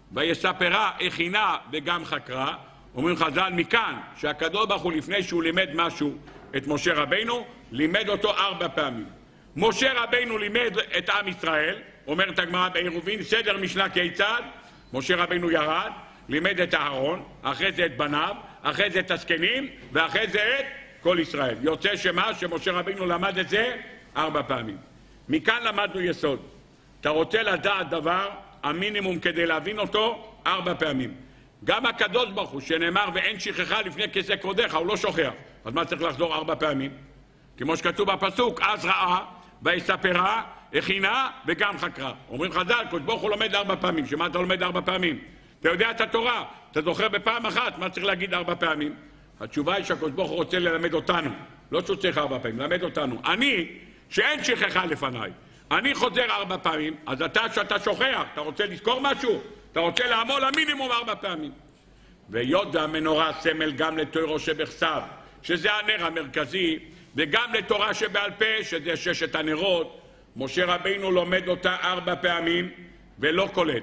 S1: ויספרה, הכינה וגם חקרה. אומרים חז"ל מכאן שהקדוש ברוך הוא לפני שהוא לימד משהו את משה רבינו, לימד אותו ארבע פעמים. משה רבינו לימד את עם ישראל, אומרת הגמרא בעירובין, סדר משנה כיצד? משה רבינו ירד, לימד את אהרון, אחרי זה את בניו, אחרי זה את הזקנים, ואחרי זה את כל ישראל. יוצא שמה? שמשה רבינו למד את זה ארבע פעמים. מכאן למדנו יסוד. אתה רוצה לדעת דבר, המינימום כדי להבין אותו, ארבע פעמים. גם הקדוש ברוך הוא שנאמר ואין שכחה לפני כיסא כבודך, הוא לא שוכח. אז מה צריך לחזור ארבע פעמים? כמו שכתוב בפסוק, אז ראה ויספרה, הכינה וגם חקרה. אומרים חז"ל, הקדוש ברוך הוא לומד ארבע פעמים. שמה אתה לומד ארבע פעמים? אתה יודע את התורה, אתה זוכר בפעם אחת, מה צריך להגיד ארבע פעמים? התשובה היא שהקדוש ברוך הוא רוצה ללמד אותנו, לא שהוא צריך ארבע פעמים, ללמד אותנו. אני, שאין שכחה לפניי, אני חוזר ארבע פעמים, אז אתה שאתה שוכח, אתה רוצה לזכור משהו? אתה רוצה לעמול המינימום ארבע פעמים. והיות והמנורה סמל גם לתורה שבכתב, שזה הנר המרכזי, וגם לתורה שבעל פה, שזה ששת הנרות, משה רבינו לומד אותה ארבע פעמים ולא קולט.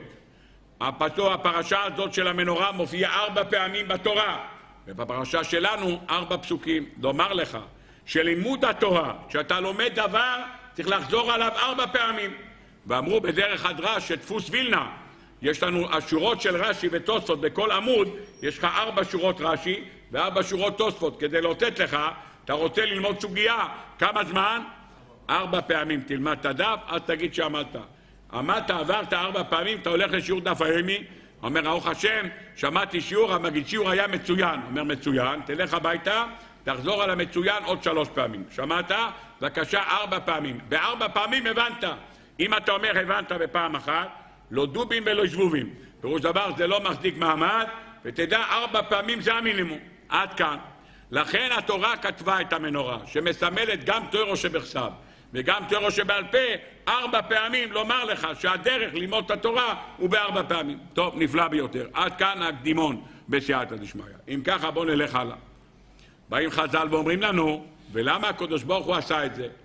S1: הפסוק, הפרשה הזאת של המנורה מופיעה ארבע פעמים בתורה, ובפרשה שלנו ארבע פסוקים. לומר לך שלימוד התורה, כשאתה לומד דבר, צריך לחזור עליו ארבע פעמים. ואמרו בדרך הדרש שדפוס וילנה, יש לנו השורות של רש"י ותוספות, בכל עמוד יש לך ארבע שורות רש"י וארבע שורות תוספות. כדי לאותת לך, אתה רוצה ללמוד סוגיה, כמה זמן? ארבע פעמים תלמד את הדף, אז תגיד שעמדת. עמדת, עברת ארבע פעמים, אתה הולך לשיעור דף היומי, אומר, ברוך השם, שמעתי שיעור, המגיד שיעור היה מצוין. אומר, מצוין, תלך הביתה, תחזור על המצוין עוד שלוש פעמים. שמעת? בבקשה, ארבע פעמים. בארבע פעמים הבנת. אם אתה אומר הבנת בפעם אחת, לא דובים ולא שבובים. פירוש דבר, זה לא מחזיק מעמד, ותדע, ארבע פעמים זה המינימום. עד כאן. לכן התורה כתבה את המנורה, שמסמלת גם תורה שבכתב וגם תורה שבעל פה, ארבע פעמים לומר לך שהדרך ללמוד את התורה הוא בארבע פעמים. טוב, נפלא ביותר. עד כאן הקדימון בסייעתא דשמיא. אם ככה, בוא נלך הלאה. באים חז"ל ואומרים לנו, ולמה הקדוש ברוך הוא עשה את זה?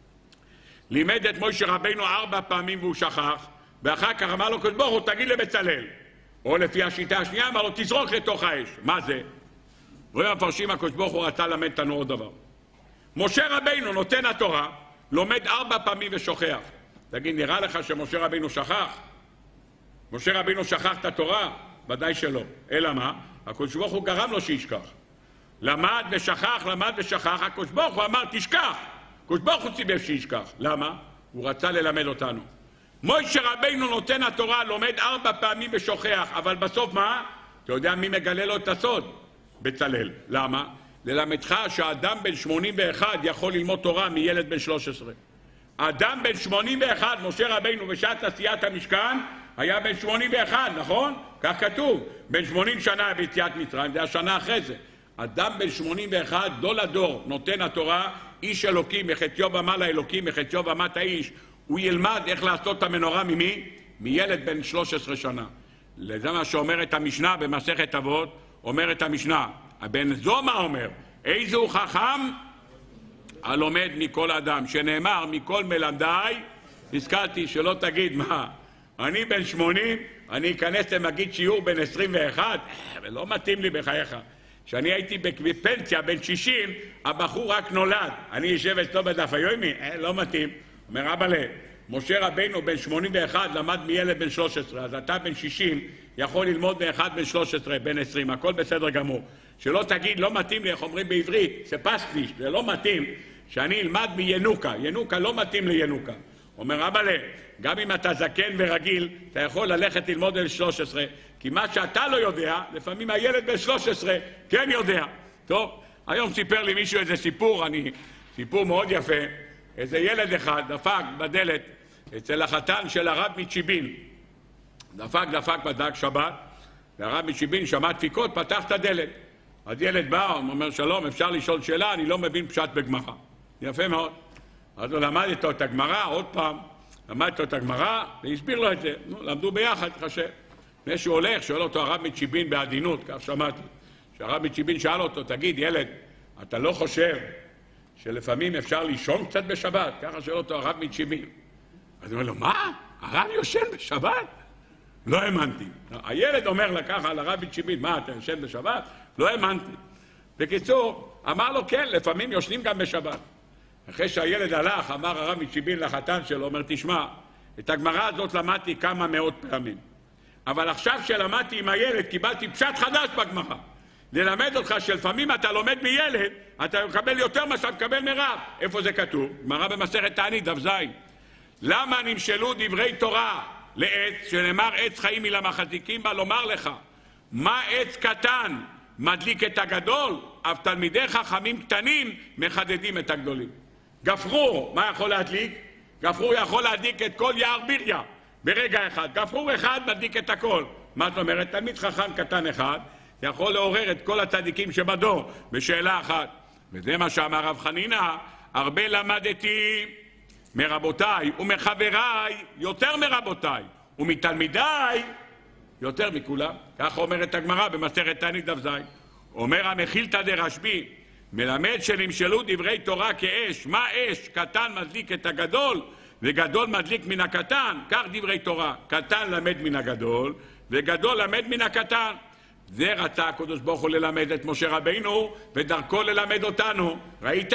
S1: לימד את משה רבינו ארבע פעמים והוא שכח, ואחר כך אמר לו הקדוש ברוך הוא, תגיד לבצלאל. או לפי השיטה השנייה, אמר לו, תזרוק לתוך האש. מה זה? רואים המפרשים, הקדוש ברוך הוא רצה ללמד אותנו עוד דבר. משה רבינו נותן התורה, לומד ארבע פעמים ושוכח. תגיד, נראה לך שמשה רבינו שכח? משה רבינו שכח את התורה? ודאי שלא. אלא מה? הקדוש ברוך הוא גרם לו שישכח. למד ושכח, למד ושכח, הקדוש ברוך הוא אמר תשכח. הקדוש ברוך הוא ציבב שישכח. למה? הוא רצה ללמד אותנו. משה רבינו נותן התורה, לומד ארבע פעמים ושוכח, אבל בסוף מה? אתה יודע מי מגלה לו את הסוד? בצלאל. למה? ללמדך שהאדם בן שמונים ואחת יכול ללמוד תורה מילד בן שלוש עשרה. האדם בן שמונים ואחת, משה רבינו בשעת עשיית המשכן, היה בן שמונים ואחת, נכון? כך כתוב. בן שמונים שנה ביציאת מצרים, זה השנה אחרי זה. אדם בן שמונים ואחת, דול הדור, נותן התורה, איש אלוקים, מחציו ומעלה אלוקים, מחציו ומטה איש. הוא ילמד איך לעשות את המנורה ממי? מילד בן שלוש עשרה שנה. לזה מה שאומרת המשנה במסכת אבות, אומרת המשנה. הבן זומא אומר, איזהו חכם? הלומד מכל אדם, שנאמר מכל מלמדיי, הזכרתי שלא תגיד מה, אני בן שמונים, אני אכנס למגיד שיעור בן עשרים ואחת, ולא מתאים לי בחייך. כשאני הייתי בפנסיה בן שישים, הבחור רק נולד, אני יושב אצלו בדף היומי, לא מתאים. אומר אבא לה, משה רבינו בן שמונים ואחת למד מילד בן שלוש עשרה, אז אתה בן שישים יכול ללמוד מאחד בן שלוש עשרה, בן עשרים, הכל בסדר גמור. שלא תגיד, לא מתאים לי, איך אומרים בעברית, ספסטיש, זה לא מתאים שאני אלמד מינוקה, ינוקה לא מתאים לינוקה. אומר אבא לה, גם אם אתה זקן ורגיל, אתה יכול ללכת ללמוד אל שלוש עשרה, כי מה שאתה לא יודע, לפעמים הילד בן שלוש עשרה כן יודע. טוב, היום סיפר לי מישהו איזה סיפור, אני, סיפור מאוד יפה, איזה ילד אחד דפק בדלת אצל החתן של הרב מצ'יבין. דפק, דפק בדק שבת, והרב מצ'יבין שמע דפיקות, פתח את הדלת. אז ילד בא, הוא אומר, שלום, אפשר לשאול שאלה? אני לא מבין פשט בגמרא. יפה מאוד. אז הוא למד איתו את הגמרא, עוד פעם, למד איתו את הגמרא, והסביר לו את זה. נו, למדו ביחד, חשב. לפני שהוא הולך, שואל אותו הרב מצ'יבין בעדינות, כך שמעתי. שהרב מצ'יבין שאל אותו, תגיד, ילד, אתה לא חושב שלפעמים אפשר לישון קצת בשבת? ככה שואל אותו הרב מצ'יבין. אז הוא אומר לו, מה? הרב יושן בשבת? לא האמנתי. הילד אומר לה ככה לרב מצ'יבין, מה, אתה יושן בשבת? לא האמנתי. בקיצור, אמר לו, כן, לפעמים יושנים גם בשבת. אחרי שהילד הלך, אמר הרב מצ'יבין לחתן שלו, אומר, תשמע, את הגמרא הזאת למדתי כמה מאות פעמים. אבל עכשיו שלמדתי עם הילד, קיבלתי פשט חדש בגמרא. ללמד אותך שלפעמים אתה לומד מילד, אתה מקבל יותר מה שאתה מקבל מרב. איפה זה כתוב? גמרא במסכת תענית, דף זין. למה נמשלו דברי תורה לעץ, שנאמר עץ חיים היא למחזיקים בה, לומר לך, מה עץ קטן מדליק את הגדול, אף תלמידי חכמים קטנים מחדדים את הגדולים. גפרור, מה יכול להדליק? גפרור יכול להדליק את כל יער ביריה ברגע אחד. גפרור אחד מדליק את הכל. מה זאת אומרת? תלמיד חכם קטן אחד יכול לעורר את כל הצדיקים שבדור בשאלה אחת. וזה מה שאמר רב חנינא, הרבה למדתי מרבותיי ומחבריי יותר מרבותיי, ומתלמידיי יותר מכולם. כך אומרת הגמרא במסכת תענית דף זין. אומר המחילתא דרשב"י, מלמד שנמשלו דברי תורה כאש. מה אש? קטן מדליק את הגדול וגדול מדליק מן הקטן. כך דברי תורה, קטן למד מן הגדול וגדול למד מן הקטן. זה רצה הקדוש ברוך הוא ללמד את משה רבינו ודרכו ללמד אותנו. ראית?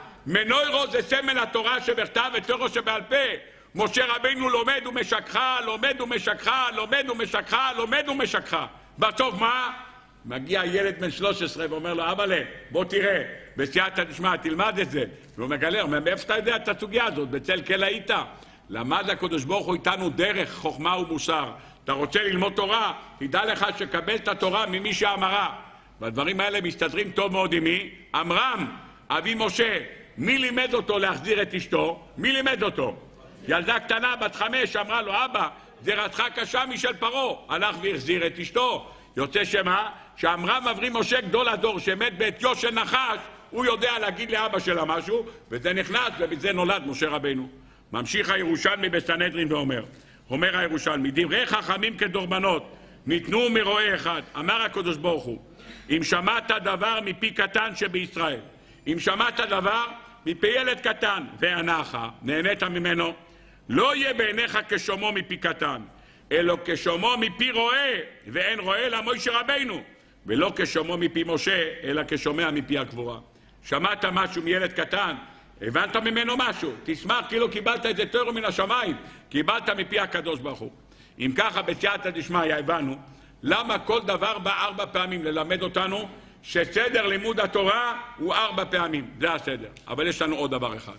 S1: מנוירו זה סמל התורה שבכתב ותורה שבעל פה. משה רבינו לומד ומשכחה, לומד ומשכחה, לומד ומשכחה, לומד ומשכחה. בסוף מה? מגיע ילד בן שלוש עשרה ואומר לו, אבא לה, בוא תראה, בסייעתא דשמיא, תלמד את זה. והוא מגלה, אומר, מאיפה אתה יודע את הסוגיה הזאת? בצל כל היית. למד הקדוש ברוך הוא איתנו דרך חוכמה ומוסר. אתה רוצה ללמוד תורה, תדע לך שקבל את התורה ממי שאמרה. והדברים האלה מסתדרים טוב מאוד עם מי? עמרם, אבי משה. מי לימד אותו להחזיר את אשתו? מי לימד אותו? ילדה קטנה בת חמש אמרה לו, אבא, זרעתך קשה משל פרעה. הלך והחזיר את אשתו. יוצא שמה? שעמרם אבי משה גדול הדור שמת בעטיו של נחש, הוא יודע להגיד לאבא שלה משהו, וזה נכנס, ובזה נולד משה רבינו. ממשיך הירושלמי בסנהדרין ואומר, אומר הירושלמי, דברי חכמים כדורבנות, ניתנו מרועה אחד. אמר הקדוש ברוך הוא, אם שמעת דבר מפי קטן שבישראל, אם שמעת דבר מפי ילד קטן, וענך, נהנית ממנו, לא יהיה בעיניך כשומעו מפי קטן, אלא כשומעו מפי רועה, ואין רועה למשה רבינו, ולא כשומעו מפי משה, אלא כשומע מפי הקבורה. שמעת משהו מילד קטן, הבנת ממנו משהו, תשמח כאילו קיבלת את זה תורה מן השמיים, קיבלת מפי הקדוש ברוך הוא. אם ככה בסייעתא דשמיא הבנו למה כל דבר בא ארבע פעמים ללמד אותנו שסדר לימוד התורה הוא ארבע פעמים, זה הסדר. אבל יש לנו עוד דבר אחד.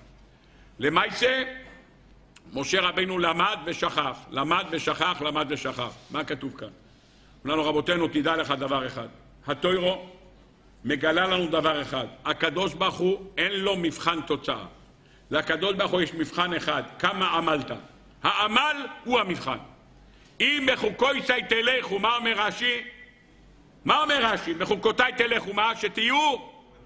S1: למעשה, משה רבינו למד ושכח, למד ושכח, למד ושכח. מה כתוב כאן? אמרנו רבותינו, תדע לך דבר אחד. התורה מגלה לנו דבר אחד. הקדוש ברוך הוא אין לו מבחן תוצאה. לקדוש ברוך הוא יש מבחן אחד, כמה עמלת. העמל הוא המבחן. אם בחוקותיי תלכו, מה אומר רש"י? מה אומר רש"י? בחוקותיי תלכו, מה? שתהיו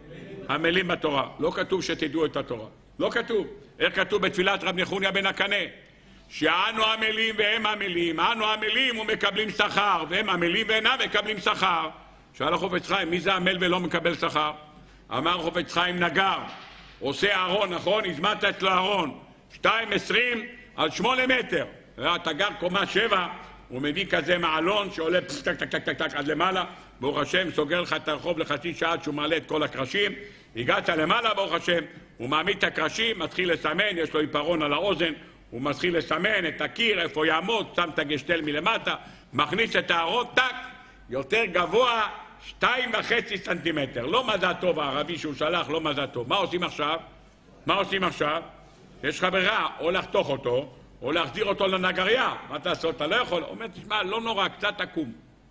S1: עמלים בתורה. לא כתוב שתדעו את התורה. לא כתוב. איך כתוב בתפילת רב נחוניה בן הקנה? שאנו עמלים והם עמלים, אנו עמלים ומקבלים שכר, והם עמלים ואינם מקבלים שכר. שאל החפץ חיים, מי זה עמל ולא מקבל שכר? אמר חפץ חיים, נגר, עושה ארון, נכון? הזמנת אצלו ארון, שתיים עשרים על שמונה מטר. אתה גר קומה שבע, הוא מביא כזה מעלון שעולה פס, טק, טק, טק, טק, טק, עד למעלה, ברוך השם, סוגר לך את הרחוב לחצי שעה שהוא מעלה את כל הקרשים, הגעת למעלה, ברוך השם, הוא מעמיד את הקרשים, מתחיל לסמן, יש לו עיפרון על האוזן, הוא מתחיל לסמן את הקיר, איפה יעמוד, שם את הגשתל מלמטה, מכניס את הארון, טק, יותר גבוה, שתיים וחצי סנטימטר. לא מזל טוב, הערבי שהוא שלח, לא מזל טוב. מה עושים עכשיו? מה עושים עכשיו? יש לך ברירה, או לחתוך אותו, או להחזיר אותו לנגריה. מה תעשו? אתה לא יכול. הוא אומר, תשמע, לא נורא, קצת תקום.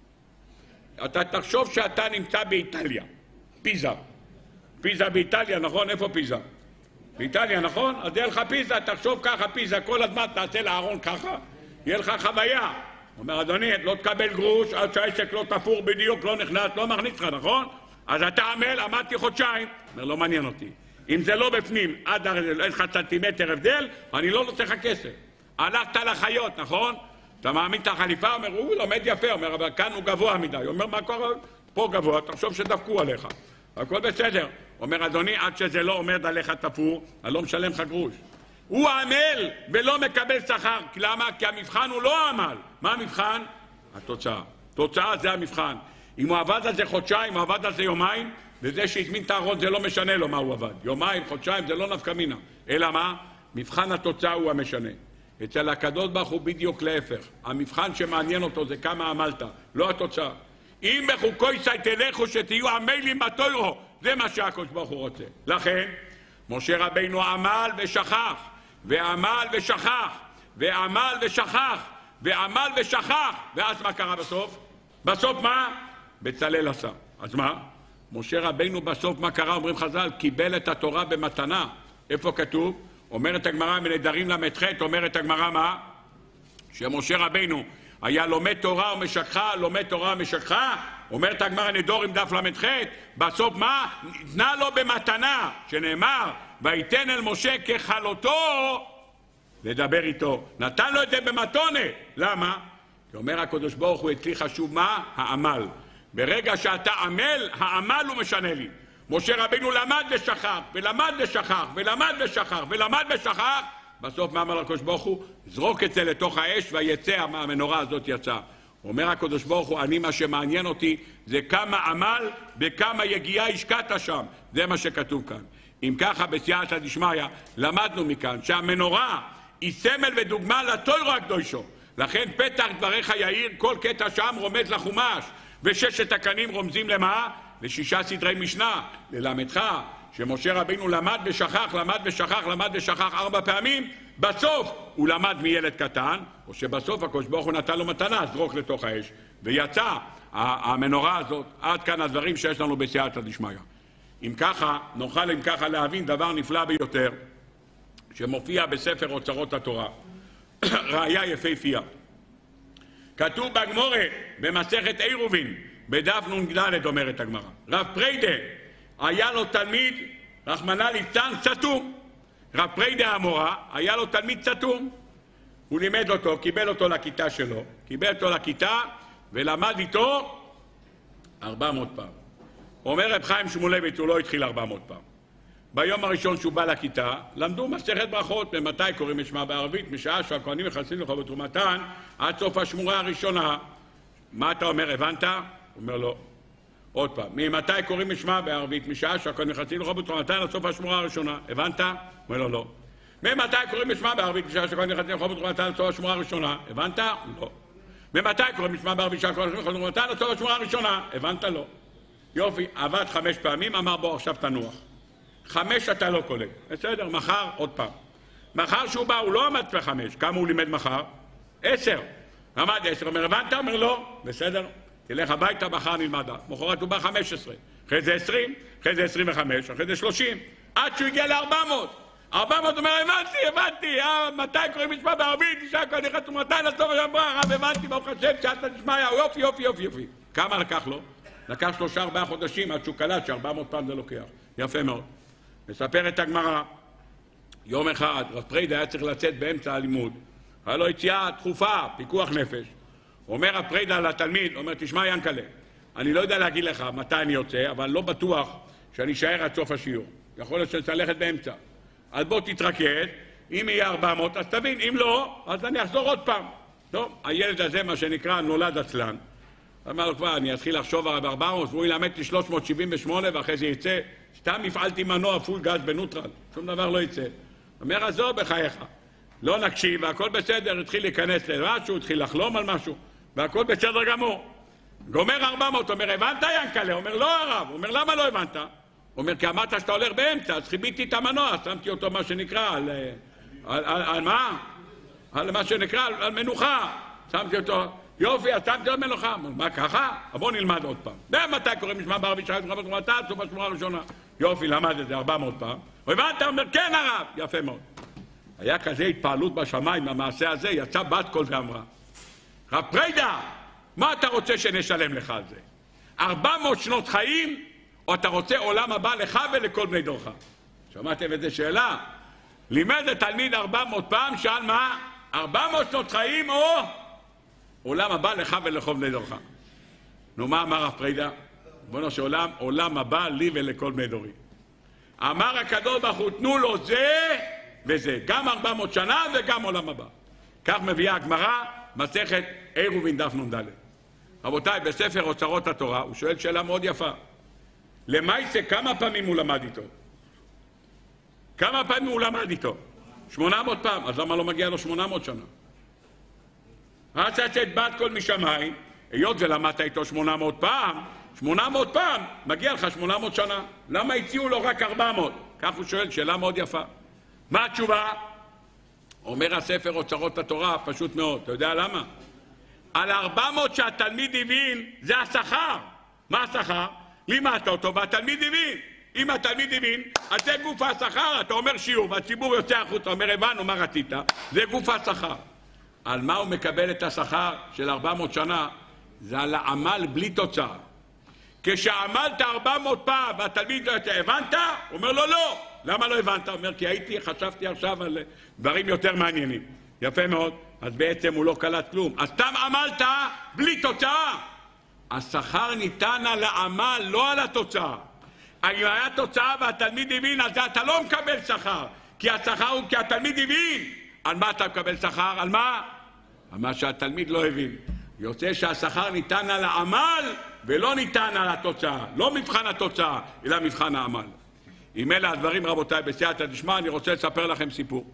S1: אתה תחשוב שאתה נמצא באיטליה. פיזה. פיזה באיטליה, נכון? איפה פיזה? באיטליה, נכון? אז יהיה לך פיזה, תחשוב ככה פיזה, כל הזמן תעשה לארון ככה, יהיה לך חוויה. הוא אומר, אדוני, לא תקבל גרוש, עד שהעסק לא תפור בדיוק, לא נכנס, לא מכניס לך, נכון? אז אתה עמל, עמדתי חודשיים. אומר, לא מעניין אותי. אם זה לא בפנים, עד אין לך סנטימטר הבדל, אני לא נותן לך כסף. הלכת לחיות, נכון? אתה מעמיד את החליפה, אומר, הוא לומד יפה, אומר, אבל כאן הוא גבוה מדי. הוא אומר, מה קורה? פה גבוה, תחשוב שדפקו עליך. הכל בסדר. אומר, אדוני, עד שזה לא עומד עליך תפור, אני לא משלם לך גרוש. הוא עמל ולא מקבל שכר. למה? כי המבחן הוא לא עמל. מה המבחן? התוצאה. תוצאה זה המבחן. אם הוא עבד על זה חודשיים, הוא עבד על זה יומיים, וזה שהזמין את הארון זה לא משנה לו מה הוא עבד. יומיים, חודשיים, זה לא נפקא מינה. אלא מה? מבחן התוצאה הוא המשנה. אצל הקדוש ברוך הוא בדיוק להפך. המבחן שמעניין אותו זה כמה עמלת, לא התוצאה. אם בחוקותיי תלכו שתהיו עמלים בתורה, זה מה שהקדוש ברוך הוא רוצה. לכן, משה רבינו עמל ושכח, ועמל ושכח, ועמל ושכח, ועמל ושכח, ואז מה קרה בסוף? בסוף מה? בצלאל עשה. אז מה? משה רבינו בסוף מה קרה? אומרים חז"ל, קיבל את התורה במתנה. איפה כתוב? אומרת הגמרא מנדרים למ"ח, אומרת הגמרא מה? שמשה רבינו היה לומד תורה ומשכחה, לומד תורה ומשכחה, אומרת הגמרא נדורים דף למ"ח, בסוף מה? ניתנה לו במתנה, שנאמר, ויתן אל משה ככלותו לדבר איתו. נתן לו את זה במתונה. למה? כי אומר הקדוש ברוך הוא, אצלי חשוב מה? העמל. ברגע שאתה עמל, העמל הוא משנה לי. משה רבינו למד ושכח, ולמד ושכח, ולמד ושכח, ולמד ושכח, בסוף מה אמר הקדוש ברוך הוא? זרוק את זה לתוך האש ויצא, המנורה הזאת יצאה. אומר הקדוש ברוך הוא, אני מה שמעניין אותי זה כמה עמל וכמה יגיעה השקעת שם. זה מה שכתוב כאן. אם ככה בסייעתא דשמיא למדנו מכאן שהמנורה היא סמל ודוגמה לתורה הקדושה. לכן פתח דבריך יאיר, כל קטע שם רומז לחומש, וששת הקנים רומזים למה? לשישה סדרי משנה, ללמדך, שמשה רבינו למד ושכח, למד ושכח, למד ושכח ארבע פעמים, בסוף הוא למד מילד קטן, או שבסוף הקדוש ברוך הוא נתן לו מתנה, זרוק לתוך האש, ויצא המנורה הזאת. עד כאן הדברים שיש לנו בסייעתא דשמיא. אם ככה, נוכל אם ככה להבין דבר נפלא ביותר, שמופיע בספר אוצרות התורה. ראיה יפהפייה. כתוב בגמורה, במסכת עירובין, בדף נ"ד אומרת הגמרא. רב פרידה, היה לו תלמיד, רחמנא ליצלן, סתום. רב פרידה המורה, היה לו תלמיד סתום. הוא לימד אותו, קיבל אותו לכיתה שלו, קיבל אותו לכיתה ולמד איתו ארבע מאות פעם. אומר רב חיים שמואלביץ, הוא לא התחיל ארבע מאות פעם. ביום הראשון שהוא בא לכיתה, למדו מסכת ברכות. ממתי קוראים את שמע בערבית? משעה שהכהנים מכניסים לך בתרומתן עד סוף השמורה הראשונה. מה אתה אומר, הבנת? הוא אומר לא. עוד פעם, ממתי קוראים את שמע בערבית? משעה שהכהנים מכניסים לך בתרומתן עד סוף השמורה הראשונה. הבנת? הוא אומר לו לא. ממתי קוראים את שמע בערבית? משעה שהכהנים מכניסים לך בתרומתן עד סוף השמורה הראשונה. הבנת? לא. ממתי קוראים את שמע בערבית? משעה שהכהנים מכניסים לך בתרומתן עד סוף השמורה הראשונה. הבנת? לא. יופי, עבד חמש פעמים, אמר בוא עכשיו תנוח. חמש אתה לא קולט. בסדר, מחר עוד פעם. מחר שהוא בא, הוא לא עמד בחמש. כמה הוא לימד מחר? עשר. עמד עשר, אומר, הבנת? אומר לא. בסדר, תלך הביתה, מחר נלמד. מחרת הוא בא חמש עשרה. אחרי זה עשרים, אחרי זה עשרים וחמש, אחרי זה שלושים. עד שהוא הגיע ל-ארבע מאות. ארבע מאות אומר, הבנתי, הבנתי. אה, מתי קוראים משמע בערבית? נשאר כל אחד ומתי לסוף השבוע. הרב, הבנתי, ברוך השם, שאתה תשמע, יופי, יופי, יופי, יופי. כמה לקח לו? לקח שלושה ארבעה חודשים עד שהוא קלט שארבע מאות פעם זה לוקח. יפה מאוד. מספרת הגמרא, יום אחד רב פרידה היה צריך לצאת באמצע הלימוד. היה לו יציאה דחופה, פיקוח נפש. אומר רב פרידה לתלמיד, אומר, תשמע ינקלה, אני לא יודע להגיד לך מתי אני יוצא, אבל לא בטוח שאני אשאר עד סוף השיעור. יכול להיות שאני צריך ללכת באמצע. אז בוא תתרכז, אם יהיה ארבע מאות אז תבין, אם לא, אז אני אחזור עוד פעם. טוב, הילד הזה, מה שנקרא, נולד עצלן. אמר לו כבר, אני אתחיל לחשוב על ארבע מאות, והוא ילמד לי שלוש מאות שבעים ושמונה, ואחרי זה יצא, סתם הפעלתי מנוע פול גז בנוטרל, שום דבר לא יצא. אומר, עזוב בחייך, לא נקשיב, והכל בסדר, התחיל להיכנס למשהו, התחיל לחלום על משהו, והכל בסדר גמור. גומר ארבע מאות, אומר, הבנת ינקלה? אומר, לא הרב. אומר, למה לא הבנת? אומר, כי אמרת שאתה הולך באמצע, אז חיביתי את המנוע, שמתי אותו מה שנקרא, על, על, על, על מה? על מה שנקרא, על, על מנוחה, שמתי אותו... יופי, אז שמתי עוד מנוחה. מה ככה? בוא נלמד עוד פעם. ומתי קוראים משמע בערבית שעה לך בתרומתה? סוף השמורה הראשונה. יופי, למד את זה ארבע מאות פעם. והבנת? אומר, כן הרב. יפה מאוד. היה כזה התפעלות בשמיים במעשה הזה, יצא בת קול ואמרה, רב פרידה, מה אתה רוצה שנשלם לך על זה? ארבע מאות שנות חיים, או אתה רוצה עולם הבא לך ולכל בני דורך? שמעתם איזה שאלה? לימד התלמיד ארבע מאות פעם, שאל מה? ארבע מאות שנות חיים או... עולם הבא לך ולכל בני דורך. נו, מה אמר רב פרידה? בוא נראה שעולם, עולם הבא לי ולכל בני דורי. אמר הקדוש ברוך הוא, תנו לו זה וזה, גם ארבע מאות שנה וגם עולם הבא. כך מביאה הגמרא, מסכת עירובין דף נ"ד. רבותיי, בספר אוצרות התורה, הוא שואל שאלה מאוד יפה. למעשה, כמה פעמים הוא למד איתו? כמה פעמים הוא למד איתו? שמונה מאות פעם, אז למה לא מגיע לו שמונה מאות שנה? רצת את בת קול משמיים, היות ולמדת איתו שמונה מאות פעם, שמונה מאות פעם, מגיע לך שמונה מאות שנה. למה הציעו לו רק ארבע מאות? כך הוא שואל, שאלה מאוד יפה. מה התשובה? אומר הספר אוצרות התורה, פשוט מאוד. אתה יודע למה? על ארבע מאות שהתלמיד הבין, זה השכר. מה השכר? לימדת אותו והתלמיד הבין. אם התלמיד הבין, אז זה גוף השכר. אתה אומר שיעור והציבור יוצא החוצה, אומר הבנו מה רצית, זה גוף השכר. על מה הוא מקבל את השכר של ארבע מאות שנה? זה על העמל בלי תוצאה. כשעמלת ארבע מאות פעם והתלמיד לא יוצא, הבנת? הוא אומר לו לא. למה לא הבנת? הוא אומר, כי הייתי, חשבתי עכשיו על דברים יותר מעניינים. יפה מאוד. אז בעצם הוא לא קלט כלום. אז סתם עמלת בלי תוצאה. השכר ניתן על העמל, לא על התוצאה. אם היה תוצאה והתלמיד הבין, אז אתה לא מקבל שכר. כי השכר הוא כי התלמיד הבין. על מה אתה מקבל שכר? על מה? על מה שהתלמיד לא הבין. יוצא שהשכר ניתן על העמל ולא ניתן על התוצאה. לא מבחן התוצאה, אלא מבחן העמל. אם אלה הדברים, רבותיי, בסייעתא דשמיא, אני רוצה לספר לכם סיפור.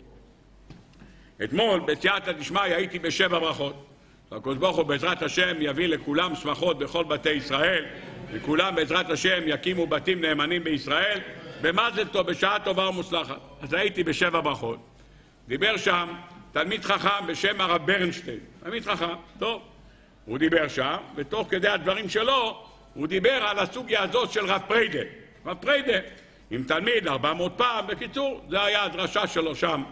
S1: אתמול, בסייעתא דשמיא, הייתי בשבע ברכות. הקדוש ברוך הוא בעזרת השם יביא לכולם שמחות בכל בתי ישראל, וכולם בעזרת השם יקימו בתים נאמנים בישראל, במזל טוב, בשעה טובה ומוצלחת. אז הייתי בשבע ברכות. דיבר שם תלמיד חכם בשם הרב ברנשטיין. תלמיד חכם, טוב. הוא דיבר שם, ותוך כדי הדברים שלו, הוא דיבר על הסוגיה הזאת של רב פריידה. רב פריידה, עם תלמיד ארבע מאות פעם, בקיצור, זה היה הדרשה שלו שם,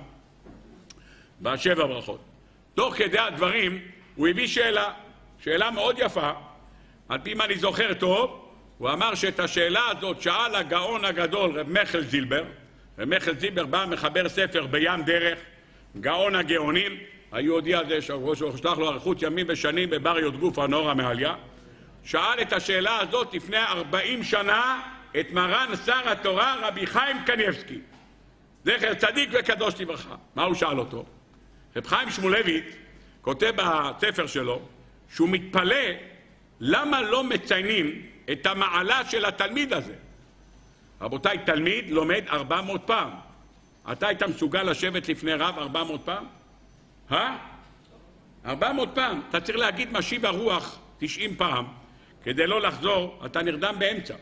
S1: בשבע ברכות. תוך כדי הדברים, הוא הביא שאלה, שאלה מאוד יפה, על פי מה אני זוכר טוב, הוא אמר שאת השאלה הזאת שאל הגאון הגדול, רב מיכל זילבר, רב מיכל זילבר בא מחבר ספר בים דרך, גאון הגאונים, היהודי הזה, שהוא שלח לו אריכות ימים ושנים בבר י"ג הנורא מעליה, שאל את השאלה הזאת לפני ארבעים שנה את מרן שר התורה רבי חיים קניבסקי, זכר צדיק וקדוש לברכה. מה הוא שאל אותו? רב חיים שמואלביץ כותב בספר שלו שהוא מתפלא למה לא מציינים את המעלה של התלמיד הזה. רבותיי, תלמיד לומד ארבע מאות פעם. אתה היית מסוגל לשבת לפני רב ארבע מאות פעם? אה? ארבע מאות פעם. אתה צריך להגיד משיב הרוח תשעים פעם כדי לא לחזור, אתה נרדם באמצע.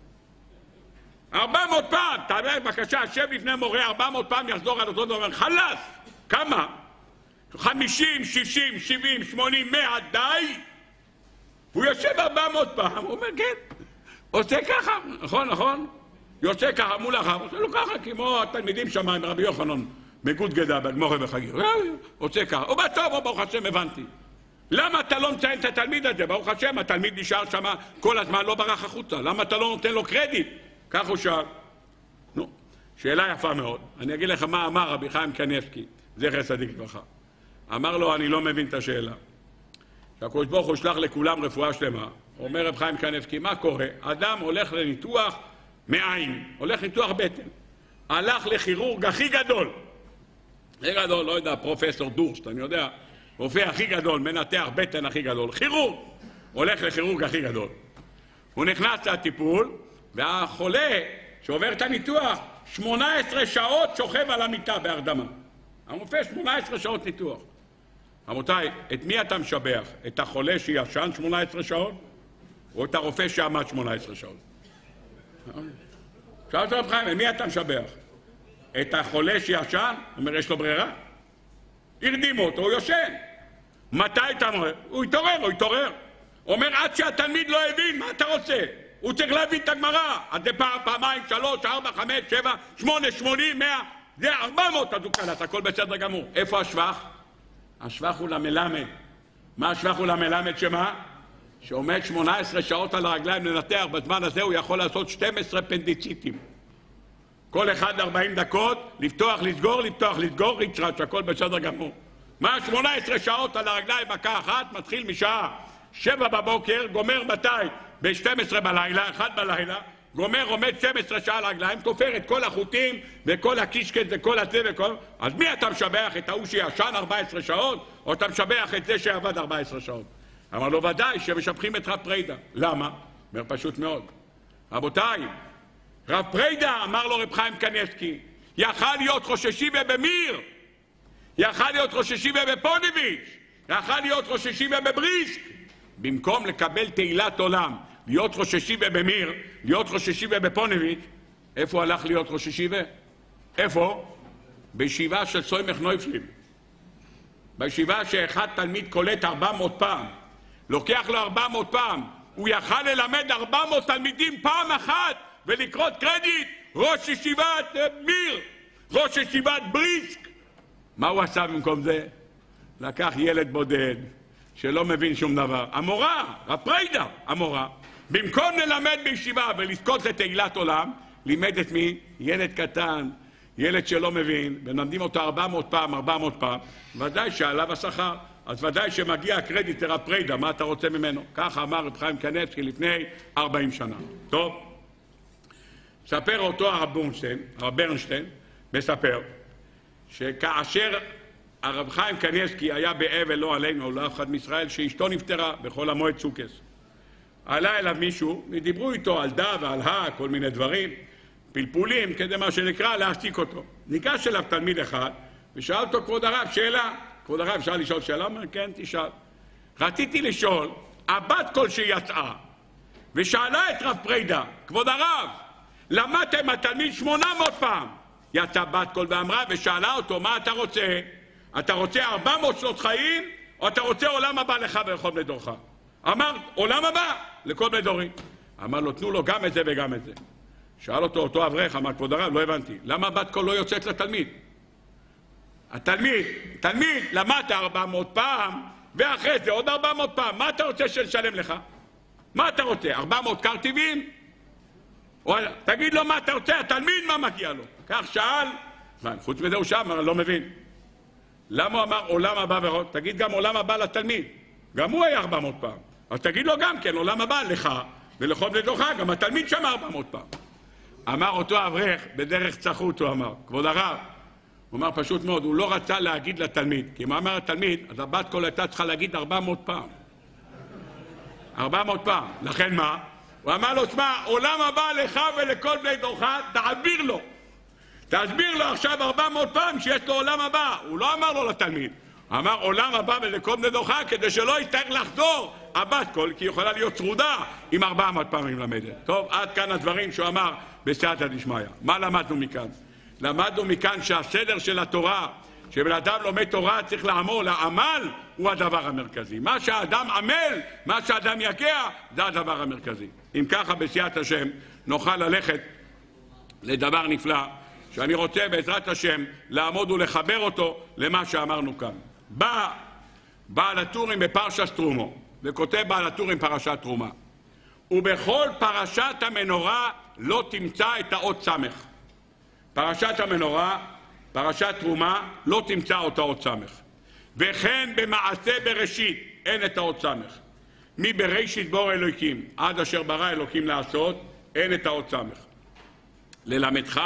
S1: ארבע מאות פעם! תעבר בבקשה, שב לפני מורה ארבע מאות פעם, יחזור על אותו דבר. חלס! כמה? חמישים, שישים, שבעים, שמונים, מאה, די! הוא יושב ארבע מאות פעם, הוא אומר כן, עושה ככה, נכון, נכון? יוצא ככה מול אחר, עושה לו ככה, כמו התלמידים שם עם רבי יוחנן, מגוד גדה, בגמורה בחגיר, עושה ככה, הוא בא טוב, הוא ברוך השם, הבנתי. למה אתה לא מציין את התלמיד הזה? ברוך השם, התלמיד נשאר שם כל הזמן, לא ברח החוצה, למה אתה לא נותן לו קרדיט? כך הוא שאל. נו, שאלה יפה מאוד. אני אגיד לך מה אמר רבי חיים קניבסקי, זכר צדיק לברכה. אמר לו, אני לא מבין את השאלה. שהקדוש ברוך הוא שלח לכולם רפואה שלמה. אומר רב חיים קניבסקי, מה קורה? אדם הולך לניתוח מעיים, הולך לניתוח בטן. הלך לכירורג הכי גדול. הכי גדול, לא יודע, פרופסור דורסט, אני יודע, רופא הכי גדול, מנתח בטן הכי גדול. כירורג, הולך לכירורג הכי גדול. הוא נכנס לטיפול, והחולה שעובר את הניתוח, שמונה עשרה שעות שוכב על המיטה בהרדמה. הרופא שמונה עשרה שעות ניתוח. רבותיי, את מי אתה משבח? את החולה שישן שמונה עשרה שעות? או את הרופא שעמד שמונה עשרה שעות? שאלת רב חיים, את מי אתה משבח? את החולה שישן? הוא אומר, יש לו ברירה? הרדימו אותו, הוא יושן. מתי אתה אומר? הוא יתעורר, הוא יתעורר. אומר, עד שהתלמיד לא הבין, מה אתה רוצה? הוא צריך להבין את הגמרא. עד פעם, פעמיים, שלוש, ארבע, חמש, שבע, שמונה, שמונים, מאה, זה ארבע מאות, אז הוא קלט, הכל בסדר גמור. איפה השבח? השבח הוא למלמד. מה השבח הוא למלמד שמה? שעומד שמונה עשרה שעות על הרגליים לנתח, בזמן הזה הוא יכול לעשות שתים עשרה פנדיציטים. כל אחד ארבעים דקות, לפתוח, לסגור, לפתוח, לסגור, ריצ'רץ', הכל בסדר גמור. מה שמונה עשרה שעות על הרגליים, מכה אחת, מתחיל משעה שבע בבוקר, גומר מתי? ב-שתים עשרה בלילה, אחד בלילה, גומר, עומד שתים עשרה שעה על הרגליים, תופר את כל החוטים וכל הקישקט וכל הזה וכל... אז מי אתה משבח? את ההוא שישן ארבע עשרה שעות? או אתה משבח את זה שעבד ארבע עשרה שעות? אמר לו, ודאי שמשבחים את רב פריידה. למה? אומר פשוט מאוד. רבותיי, רב פריידה, אמר לו רב חיים קניבסקי, יכל להיות ראש ישיבה במיר, יכל להיות ראש ישיבה בפוניביץ', יכל להיות ראש ישיבה בבריסק, במקום לקבל תהילת עולם, להיות ראש ישיבה במיר, להיות ראש ישיבה בפוניביץ', איפה הלך להיות ראש ישיבה? איפה? בישיבה של סוימך נויפלים. בישיבה שאחד תלמיד קולט ארבע מאות פעם, לוקח לו ארבע מאות פעם, הוא יכל ללמד ארבע מאות תלמידים פעם אחת ולקרות קרדיט, ראש ישיבת מיר, ראש ישיבת בריסק. מה הוא עשה במקום זה? לקח ילד בודד שלא מבין שום דבר. המורה, הפריידה, המורה, במקום ללמד בישיבה ולזכות לתהילת עולם, לימד את מי? ילד קטן, ילד שלא מבין, ולמדים אותו ארבע מאות פעם, ארבע מאות פעם, ודאי שעליו השכר. אז ודאי שמגיע הקרדיט לרב פריידה, מה אתה רוצה ממנו? ככה אמר רב חיים קניבסקי לפני ארבעים שנה. טוב, ספר אותו הרב ברנשטיין, הרב ברנשטיין, מספר שכאשר הרב חיים קניבסקי היה באבל, לא עלינו, לא אף אחד מישראל, שאשתו נפטרה בכל המועד סוכס. עלה אליו מישהו, ודיברו איתו על דה ועל הא, כל מיני דברים, פלפולים, כדי מה שנקרא להעסיק אותו. ניגש אליו תלמיד אחד, ושאל אותו, כבוד הרב, שאלה. כבוד הרב, אפשר לשאול שאלה? אומר, כן, תשאל. רציתי לשאול, הבת כלשהי יצאה, ושאלה את רב פריידה, כבוד הרב, למדתם התלמיד שמונה מאות פעם. יצא בת קול ואמרה ושאלה אותו, מה אתה רוצה? אתה רוצה ארבע מאות שנות חיים, או אתה רוצה עולם הבא לך ולכל בני דורך? אמר, עולם הבא לכל בני דורי. אמר לו, תנו לו גם את זה וגם את זה. שאל אותו אותו אברך, אמר, כבוד הרב, לא הבנתי. למה בת קול לא יוצאת לתלמיד? התלמיד, תלמיד, למדת ארבע מאות פעם, ואחרי זה עוד ארבע מאות פעם. מה אתה רוצה שנשלם לך? מה אתה רוצה? ארבע מאות קרטיבים? תגיד לו מה אתה רוצה, התלמיד מה מגיע לו? כך שאל, חוץ מזה הוא שאל, אמר, לא מבין. למה הוא אמר עולם הבא ורוד? תגיד גם עולם הבא לתלמיד. גם הוא היה ארבע מאות פעם. אז תגיד לו גם כן, עולם הבא לך ולכל בני דורך, גם התלמיד שם ארבע מאות פעם. אמר אותו אברך, בדרך צחות הוא אמר, כבוד הרב, הוא אמר פשוט מאוד, הוא לא רצה להגיד לתלמיד, כי מה אמר התלמיד? אז הבת קול הייתה צריכה להגיד ארבע מאות פעם. ארבע מאות פעם. לכן מה? הוא אמר לו, תשמע, עולם הבא לך ולכל בני דורך, תעביר לו. תסביר לו עכשיו ארבע מאות פעם שיש לו עולם הבא. הוא לא אמר לו לתלמיד. הוא אמר עולם הבא ולכל בני דורך, כדי שלא יצטרך לחזור הבת קול, כי היא יכולה להיות צרודה עם ארבע מאות פעמים למדת. טוב, עד כאן הדברים שהוא אמר בסייעתא דשמיא. מה למדנו מכאן? למדנו מכאן שהסדר של התורה, שבן אדם לומד תורה צריך לעמול, העמל הוא הדבר המרכזי. מה שהאדם עמל, מה שהאדם יגיע, זה הדבר המרכזי. אם ככה בסייעתא השם נוכל ללכת לדבר נפלא, שאני רוצה בעזרת השם לעמוד ולחבר אותו למה שאמרנו כאן. בא בעל הטורים בפרשת תרומו, וכותב בעל הטורים פרשת תרומה. ובכל פרשת המנורה לא תמצא את האות סמך. פרשת המנורה, פרשת תרומה, לא תמצא אותה אות סמך. וכן במעשה בראשית אין את האות סמך. מבראשית בור אלוקים עד אשר ברא אלוקים לעשות, אין את האות סמך. ללמדך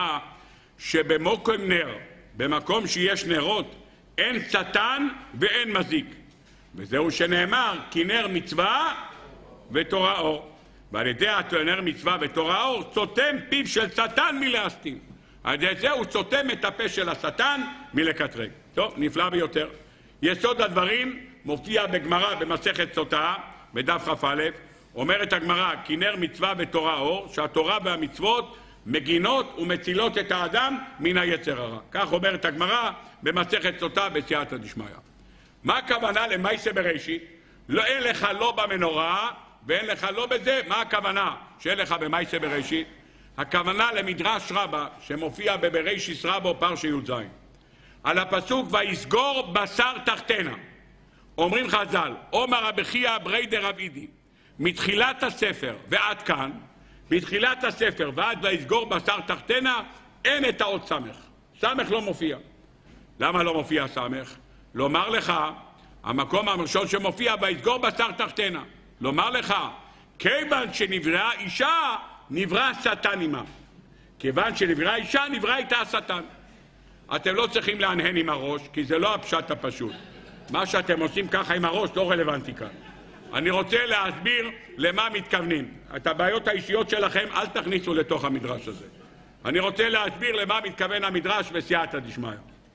S1: שבמוקם נר, במקום שיש נרות, אין שטן ואין מזיק. וזהו שנאמר, כי נר מצווה ותורה אור. ועל ידי נר מצווה ותורה אור, סותם פיו של שטן מלהסתים. על ידי זה הוא סותם את הפה של השטן מלקטרג. טוב, נפלא ביותר. יסוד הדברים מופיע בגמרא במסכת סוטה, בדף כ"א, אומרת הגמרא, כי נר מצווה ותורה אור, שהתורה והמצוות מגינות ומצילות את האדם מן היצר הרע. כך אומרת הגמרא במסכת סוטה בסייעתא דשמיא. מה הכוונה למעשה בראשית? לא אין לך לא במנורה ואין לך לא בזה. מה הכוונה שאין לך במעשה בראשית? הכוונה למדרש רבה שמופיע בבראשית רבו פרשי י"ז. על הפסוק ויסגור בשר תחתנה. אומרים חז"ל, עומר רבי חייא בריידר רב אידי, מתחילת הספר ועד כאן, בתחילת הספר ועד ויסגור בשר תחתנה, אין את האות סמך. סמך לא מופיע. למה לא מופיע סמך? לומר לך, המקום הראשון שמופיע ויסגור בשר תחתנה. לומר לך, כיוון שנבראה אישה, נברא שטן עמה. כיוון שנבראה אישה, נברא איתה השטן. אתם לא צריכים להנהן עם הראש, כי זה לא הפשט הפשוט. מה שאתם עושים ככה עם הראש לא רלוונטי כאן. אני רוצה להסביר למה מתכוונים. את הבעיות האישיות שלכם אל תכניסו לתוך המדרש הזה. אני רוצה להסביר למה מתכוון המדרש בסייעתא דשמיא.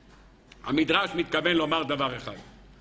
S1: המדרש מתכוון לומר דבר אחד.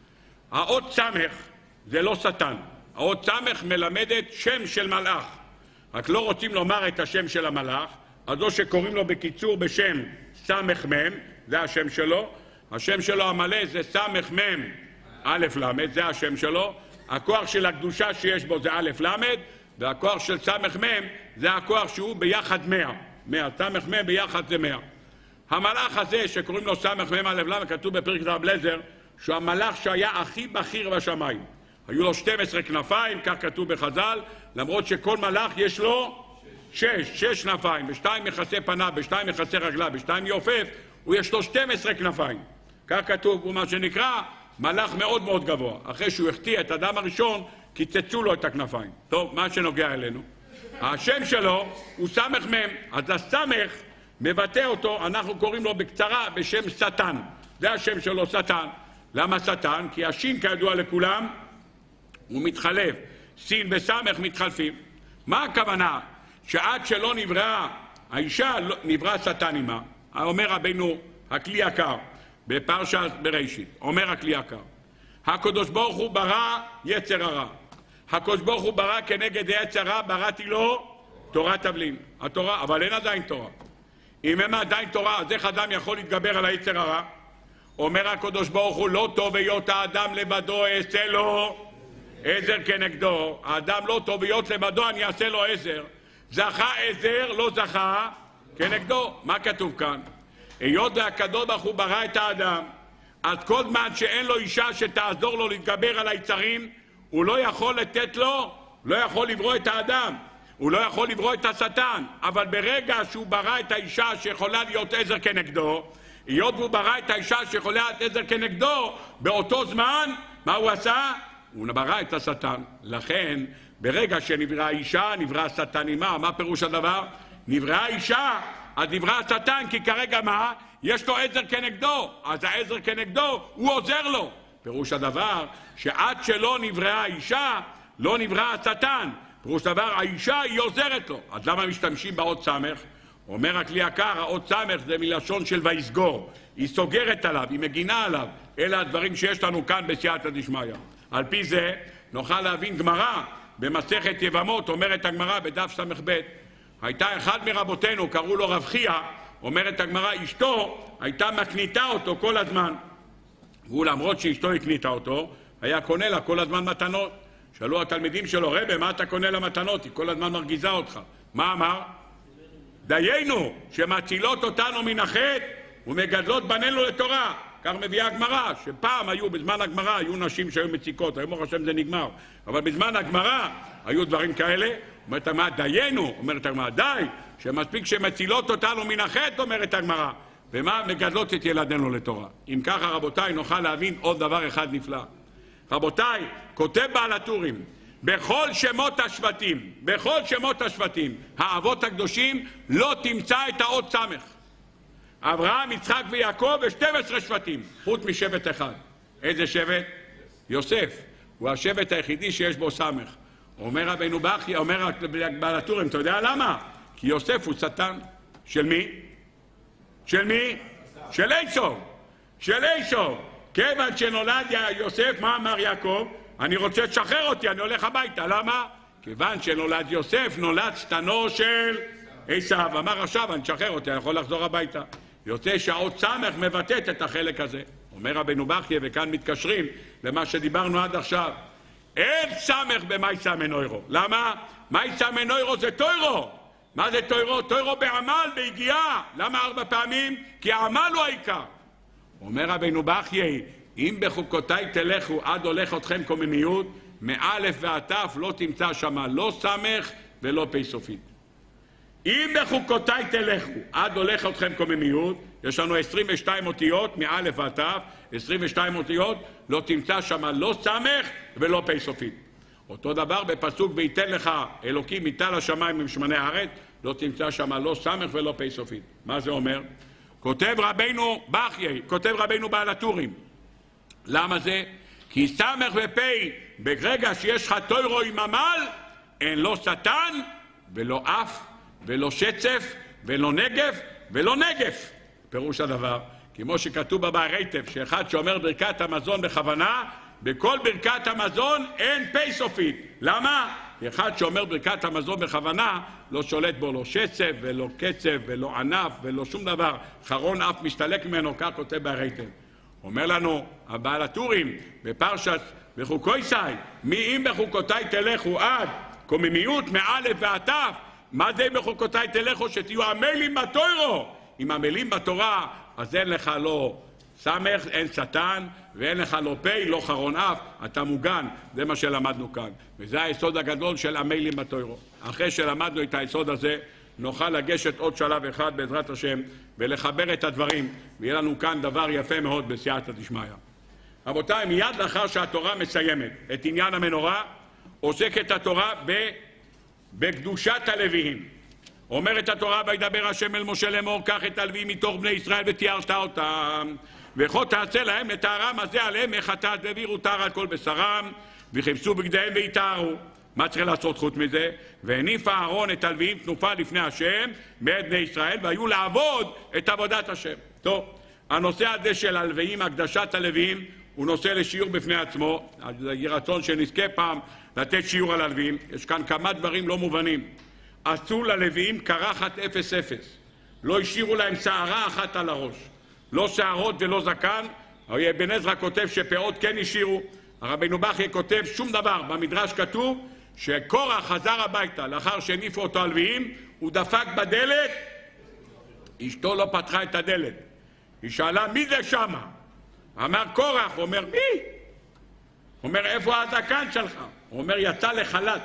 S1: האות סמך זה לא שטן. האות סמך מלמדת שם של מלאך. רק לא רוצים לומר את השם של המלאך, אז או שקוראים לו בקיצור בשם סמך מם, זה השם שלו. השם שלו המלא זה סמך מם א' למד, זה השם שלו. הכוח של הקדושה שיש בו זה א' למד, והכוח של סמך מם זה הכוח שהוא ביחד מאה. מאה, סמך מם ביחד זה מאה. המלאך הזה שקוראים לו סמך מם א' למד, כתוב בפרק רב לזר, שהוא המלאך שהיה הכי בכיר בשמיים. היו לו שתים עשרה כנפיים, כך כתוב בחז"ל, למרות שכל מלאך יש לו שש, שש כנפיים, בשתיים מכסה פניו, בשתיים מכסה רגליו, בשתיים יופף, הוא יש לו שתים עשרה כנפיים. כך כתוב, הוא מה שנקרא מלאך מאוד מאוד גבוה. אחרי שהוא החטיא את האדם הראשון, קיצצו לו את הכנפיים. טוב, מה שנוגע אלינו? השם שלו הוא סמך מם, אז הסמך מבטא אותו, אנחנו קוראים לו בקצרה בשם שטן. זה השם שלו, שטן. למה שטן? כי השין כידוע לכולם הוא מתחלף. סין וסמך מתחלפים. מה הכוונה? שעד שלא נבראה האישה, נברא שטן עמה. אומר רבינו הכלי יקר בפרשת בראשית, אומר הכלי יקר, הקדוש ברוך הוא ברא יצר הרע. הקדוש ברוך הוא ברא כנגד יצר הרע, בראתי לו תורה תבלין. התורה, אבל אין עדיין תורה. אם אין עדיין תורה, אז איך אדם יכול להתגבר על היצר הרע? אומר הקדוש ברוך הוא, לא טוב היות האדם לבדו, אעשה לו עזר כנגדו. האדם לא טוב היות לבדו, אני אעשה לו עזר. זכה עזר, לא זכה כנגדו. מה כתוב כאן? היות והקדוש ברוך הוא ברא את האדם, אז כל זמן שאין לו אישה שתעזור לו להתגבר על היצרים, הוא לא יכול לתת לו, לא יכול לברוא את האדם, הוא לא יכול לברוא את השטן. אבל ברגע שהוא ברא את האישה שיכולה להיות עזר כנגדו, היות והוא ברא את האישה שיכולה להיות עזר כנגדו, באותו זמן, מה הוא עשה? הוא ברא את השטן. לכן, ברגע שנברא האישה, נברא השטן עמה. מה פירוש הדבר? נבראה האישה, אז נברא השטן, כי כרגע מה? יש לו עזר כנגדו, אז העזר כנגדו, הוא עוזר לו. פירוש הדבר, שעד שלא נבראה האישה, לא נברא השטן. פירוש דבר, האישה היא עוזרת לו. אז למה משתמשים באות סמך? אומר הכלי יקר, האות סמך זה מלשון של ויסגור. היא סוגרת עליו, היא מגינה עליו. אלה הדברים שיש לנו כאן בסייעתא דשמיא. על פי זה נוכל להבין גמרא במסכת יבמות, אומרת הגמרא בדף סמך ב', הייתה אחד מרבותינו, קראו לו רב חייא, אומרת הגמרא, אשתו הייתה מקניתה אותו כל הזמן. והוא למרות שאשתו הקניתה אותו, היה קונה לה כל הזמן מתנות. שאלו התלמידים שלו, רבי, מה אתה קונה לה מתנות? היא כל הזמן מרגיזה אותך. מה אמר? דיינו, שמצילות אותנו מן החטא ומגדלות בנינו לתורה. כך מביאה הגמרא, שפעם היו, בזמן הגמרא, היו נשים שהיו מציקות, היום ברוך השם זה נגמר. אבל בזמן הגמרא היו דברים כאלה. אומרת הגמרא, דיינו, אומרת הגמרא, די, שמספיק שמצילות אותנו מן החטא, אומרת הגמרא. ומה? מגדלות את ילדינו לתורה. אם ככה, רבותיי, נוכל להבין עוד דבר אחד נפלא. רבותיי, כותב בעל הטורים, בכל שמות השבטים, בכל שמות השבטים, האבות הקדושים, לא תמצא את האות סמך. אברהם, יצחק ויעקב ו-שנים עשר שבטים, חוץ משבט אחד. איזה שבט? יוסף. הוא השבט היחידי שיש בו סמך. אומר רבינו בכי, אומר בעל הטורים, אתה יודע למה? כי יוסף הוא שטן. של מי? של מי? של עשו. של עשו. כיוון שנולד יוסף, מה אמר יעקב? אני רוצה לשחרר אותי, אני הולך הביתה. למה? כיוון שנולד יוסף, נולד שטנו של עשיו. אמר עכשיו, אני אשחרר אותי, אני יכול לחזור הביתה. יוצא שהאות סמך מבטאת את החלק הזה. אומר רבינו בכי, וכאן מתקשרים למה שדיברנו עד עכשיו. אין סמך במאי סמנוירו. למה? מאי סמנוירו זה תוירו. מה זה תוירו? תוירו בעמל, בהגיעה. למה ארבע פעמים? כי העמל הוא העיקר. אומר רבינו בכי, אם בחוקותיי תלכו עד הולך אתכם קוממיות, מאלף ועד תף לא תמצא שמה לא סמך ולא פי סופית. אם בחוקותיי תלכו עד הולך אתכם קוממיות, יש לנו עשרים ושתיים אותיות מאלף ועד תף, עשרים ושתיים אותיות, לא תמצא שמה לא סמך ולא פי סופית. אותו דבר בפסוק ויתן לך אלוקים יטל השמיים עם שמני הארץ, לא תמצא שמה לא סמך ולא פי סופית. מה זה אומר? כותב רבינו בכי, כותב רבינו בעל הטורים. למה זה? כי סמך ופי, ברגע שיש לך תוירו עם עמל, אין לא שטן ולא אף ולא שצף ולא נגף ולא נגף. פירוש הדבר, כמו שכתוב בבערייתף, שאחד שאומר ברכת המזון בכוונה, בכל ברכת המזון אין פי סופית. למה? אחד שאומר ברכת המזון בכוונה, לא שולט בו לא שצף ולא קצף ולא ענף ולא שום דבר. חרון אף משתלק ממנו, כך כותב בערייתף. אומר לנו הבעל הטורים בפרשת בחוקויסאי, מי אם בחוקותיי תלכו עד קוממיות מאלף ועד תף, מה זה אם בחוקותיי תלכו? שתהיו עמלים בתוירו. אם עמלים בתורה, אז אין לך לא סמך, אין שטן, ואין לך לא פי, לא חרון אף, אתה מוגן. זה מה שלמדנו כאן. וזה היסוד הגדול של עמלים בתוירו. אחרי שלמדנו את היסוד הזה, נוכל לגשת עוד שלב אחד בעזרת השם, ולחבר את הדברים, ויהיה לנו כאן דבר יפה מאוד בסייעתא דשמיא. רבותיי, מיד לאחר שהתורה מסיימת את עניין המנורה, עוסקת התורה ב... בקדושת הלוויים. אומרת התורה, וידבר השם אל משה לאמור, קח את הלוויים מתוך בני ישראל ותיארת אותם, וכה תעשה להם את הרם הזה עליהם מחטאת, והעבירו טהרה על כל בשרם, וכיבסו בגדיהם ויטהרו. מה צריך לעשות חוץ מזה? והניף אהרון את הלוויים תנופה לפני השם מאת בני ישראל, והיו לעבוד את עבודת השם. טוב, הנושא הזה של הלוויים, הקדשת הלוויים, הוא נושא לשיעור בפני עצמו. יהי רצון שנזכה פעם לתת שיעור על הלוויים. יש כאן כמה דברים לא מובנים. עשו ללוויים קרחת אפס אפס. לא השאירו להם שערה אחת על הראש. לא שערות ולא זקן. אבן עזרא כותב שפאות כן השאירו. הרבנו בכייה כותב שום דבר. במדרש כתוב שקורח חזר הביתה לאחר שהניפו אותו הלוויים, הוא דפק בדלת, אשתו לא פתחה את הדלת. היא שאלה מי זה שמה? אמר קורח. הוא אומר מי? הוא אומר איפה הזקן שלך? הוא אומר יצא לחל"ת.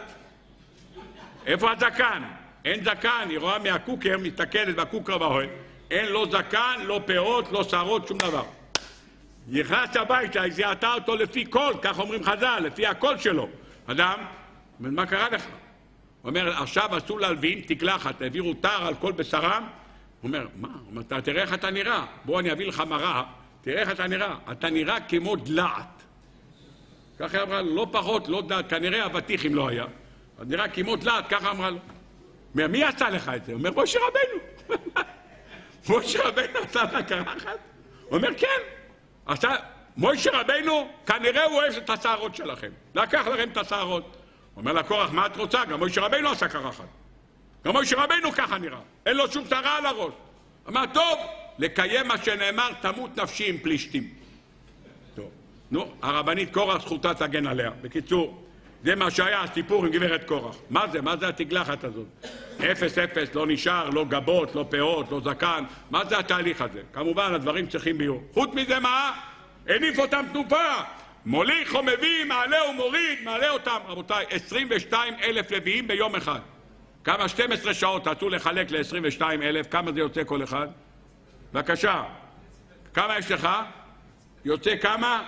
S1: איפה הזקן? אין זקן. היא רואה מהקוקר, מסתכלת בקוקר באוהל, אין לו זקן, לא פאות, לא שערות, שום דבר. נכנס הביתה, היא זיהתה אותו לפי קול, כך אומרים חז"ל, לפי הקול שלו. אדם, מה קרה לך? הוא אומר, עכשיו עשו ללוויים תקלחת, העבירו תר על כל בשרם. הוא אומר, מה? הוא אומר, אתה תראה איך אתה נראה. בוא אני אביא לך מראה, תראה איך אתה נראה. אתה נראה כמו דלעת. ככה אמרה לו, לא פחות, לא דלעת, כנראה אבטיח אם לא היה. אז נראה כמו דלעת, ככה אמרה לו. מי עשה לך את זה? הוא אומר, משה רבנו. משה רבנו עשה לך קרחת? הוא אומר, כן. עשה, משה רבנו, כנראה הוא אוהב את השערות שלכם. לקח לכם את השערות. הוא אומר לקורח, מה את רוצה? גם משה רבנו עשה קרחת. גם משה רבנו ככה נראה. אין לו שום שערה על הראש. אמר, טוב, לקיים מה שנאמר, תמות נפשי עם פלישתים. טוב. נו, הרבנית קורח זכותה תגן עליה. בקיצור, זה מה שהיה הסיפור עם גברת קורח. מה זה? מה זה התגלחת הזאת? אפס אפס, לא נשאר, לא גבות, לא פאות, לא זקן. מה זה התהליך הזה? כמובן, הדברים צריכים ביור. חוץ מזה מה? הניף אותם תנופה. מוליך או מביא, מעלה ומוריד, מעלה אותם. רבותיי, עשרים ושתיים אלף לוויים ביום אחד. כמה? שתים עשרה שעות רצו לחלק ל-עשרים ושתיים אלף. כמה זה יוצא כל אחד? בבקשה. כמה יש לך? יוצא כמה?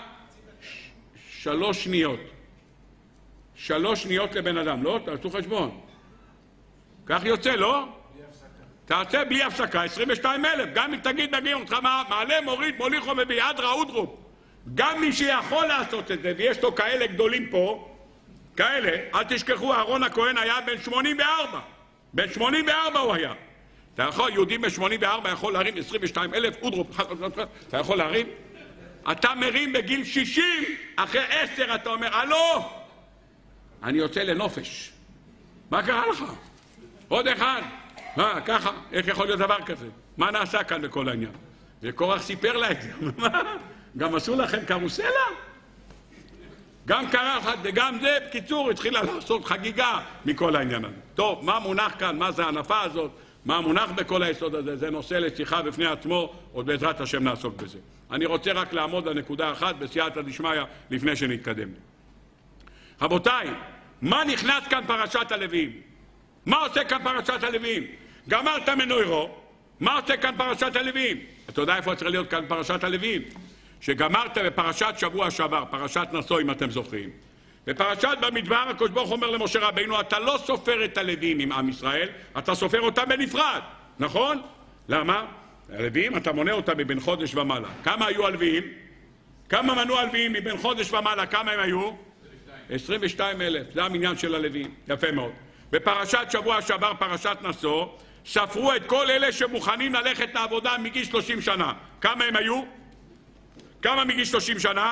S1: ש- שלוש שניות. שלוש שניות לבן אדם, לא? תעשו חשבון. כך יוצא, לא? בלי הפסקה. תעשה בלי הפסקה, עשרים ושתיים אלף. גם אם תגיד נגיד אותך מעלה, מוריד, מוליך ומביא, אדרא אודרוב. גם מי שיכול לעשות את זה, ויש לו כאלה גדולים פה, כאלה, אל תשכחו, אהרון הכהן היה בן שמונים וארבע. בן שמונים וארבע הוא היה. אתה יכול, יהודי בן שמונים וארבע יכול להרים עשרים ושתיים אלף, אודרוב, אתה יכול להרים? אתה מרים בגיל שישים, אחרי עשר אתה אומר, הלו, אני יוצא לנופש. מה קרה לך? עוד אחד. מה, ככה? איך יכול להיות דבר כזה? מה נעשה כאן בכל העניין? וקורח סיפר לה את זה. גם עשו לכם קרוסלה? גם קרחת וגם זה, בקיצור, התחילה לעשות חגיגה מכל העניין הזה. טוב, מה מונח כאן? מה זה הענפה הזאת? מה מונח בכל היסוד הזה? זה נושא לשיחה בפני עצמו, עוד בעזרת השם נעסוק בזה. אני רוצה רק לעמוד על נקודה אחת בסייעתא דשמיא לפני שנתקדם. רבותיי, מה נכנס כאן פרשת הלוויים? מה עושה כאן פרשת הלוויים? גמרת מנוירו, מה עושה כאן פרשת הלוויים? אתה יודע איפה צריך להיות כאן פרשת הלוויים? שגמרת בפרשת שבוע שעבר, פרשת נשוא אם אתם זוכרים. בפרשת במדבר הקדוש ברוך הוא אומר למשה רבינו, אתה לא סופר את הלוויים עם עם ישראל, אתה סופר אותם בנפרד, נכון? למה? הלוויים אתה מונה אותם מבין חודש ומעלה. כמה היו הלוויים? כמה מנו הלוויים מבין חודש ומעלה? כמה הם היו? עשרים ושתיים אלף, זה המניין של הלוויים, יפה מאוד. בפרשת שבוע שעבר, פרשת נשוא, ספרו את כל אלה שמוכנים ללכת לעבודה מגיל שלושים שנה. כמה הם היו? כמה מגיל שלושים שנה?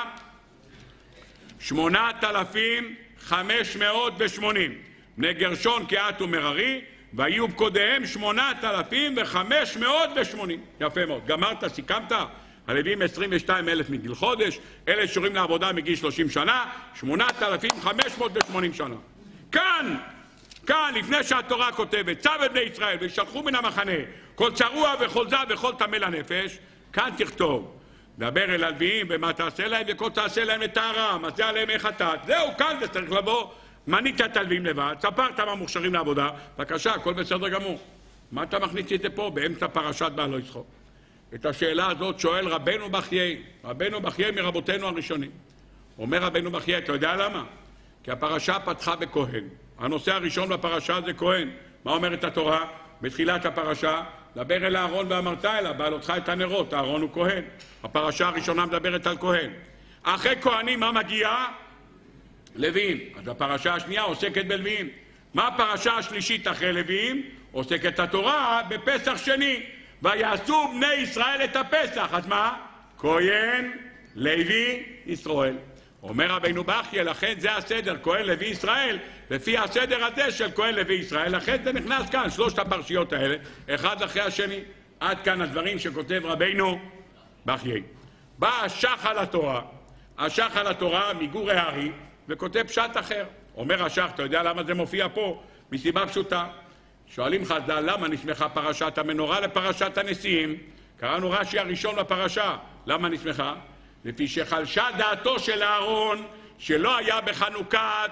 S1: שמונת אלפים חמש מאות ושמונים. בני גרשון, קהת ומררי, והיו פקודיהם שמונת אלפים וחמש מאות ושמונים. יפה מאוד. גמרת, סיכמת? הלוויים עשרים ושתיים אלף מגיל חודש, אלה שורים לעבודה מגיל שלושים שנה, שמונת אלפים חמש מאות ושמונים שנה. כאן, כאן, לפני שהתורה כותבת, צו את בני ישראל וישלחו מן המחנה, כל צרוע וכל זב וכל טמא לנפש, כאן תכתוב, דבר אל הלוויים ומה תעשה להם וכל תעשה להם את טהרה, מה זה עליהם איך אתה, זהו, כאן זה צריך לבוא, מנית את הלוויים לבד, ספרת מה מוכשרים לעבודה, בבקשה, הכל בסדר גמור. מה אתה מכניס את זה פה באמצע פרשת בעלו יצחוק? את השאלה הזאת שואל רבנו בחייה, רבנו בחייה מרבותינו הראשונים. אומר רבנו בחייה, אתה יודע למה? כי הפרשה פתחה בכהן. הנושא הראשון בפרשה זה כהן. מה אומרת התורה? בתחילת הפרשה, דבר אל אהרון ואמרת אליו, בעלותך את הנרות, אהרון הוא כהן. הפרשה הראשונה מדברת על כהן. אחרי כהנים מה מגיע? לוויים. אז הפרשה השנייה עוסקת בלוויים. מה הפרשה השלישית אחרי לוויים? עוסקת התורה בפסח שני. ויעשו בני ישראל את הפסח. אז מה? כהן, לוי, ישראל. אומר רבינו בחייה, לכן זה הסדר, כהן, לוי, ישראל, לפי הסדר הזה של כהן לוי ישראל. לכן זה נכנס כאן, שלושת הפרשיות האלה, אחד אחרי השני. עד כאן הדברים שכותב רבינו בחיי. בא השח על התורה, השח על התורה מגורי הארי, וכותב פשט אחר. אומר השח, אתה יודע למה זה מופיע פה? מסיבה פשוטה. שואלים חז"ל, למה נסמכה פרשת המנורה לפרשת הנשיאים? קראנו רש"י הראשון בפרשה. למה נסמכה? לפי שחלשה דעתו של אהרון, שלא היה בחנוכת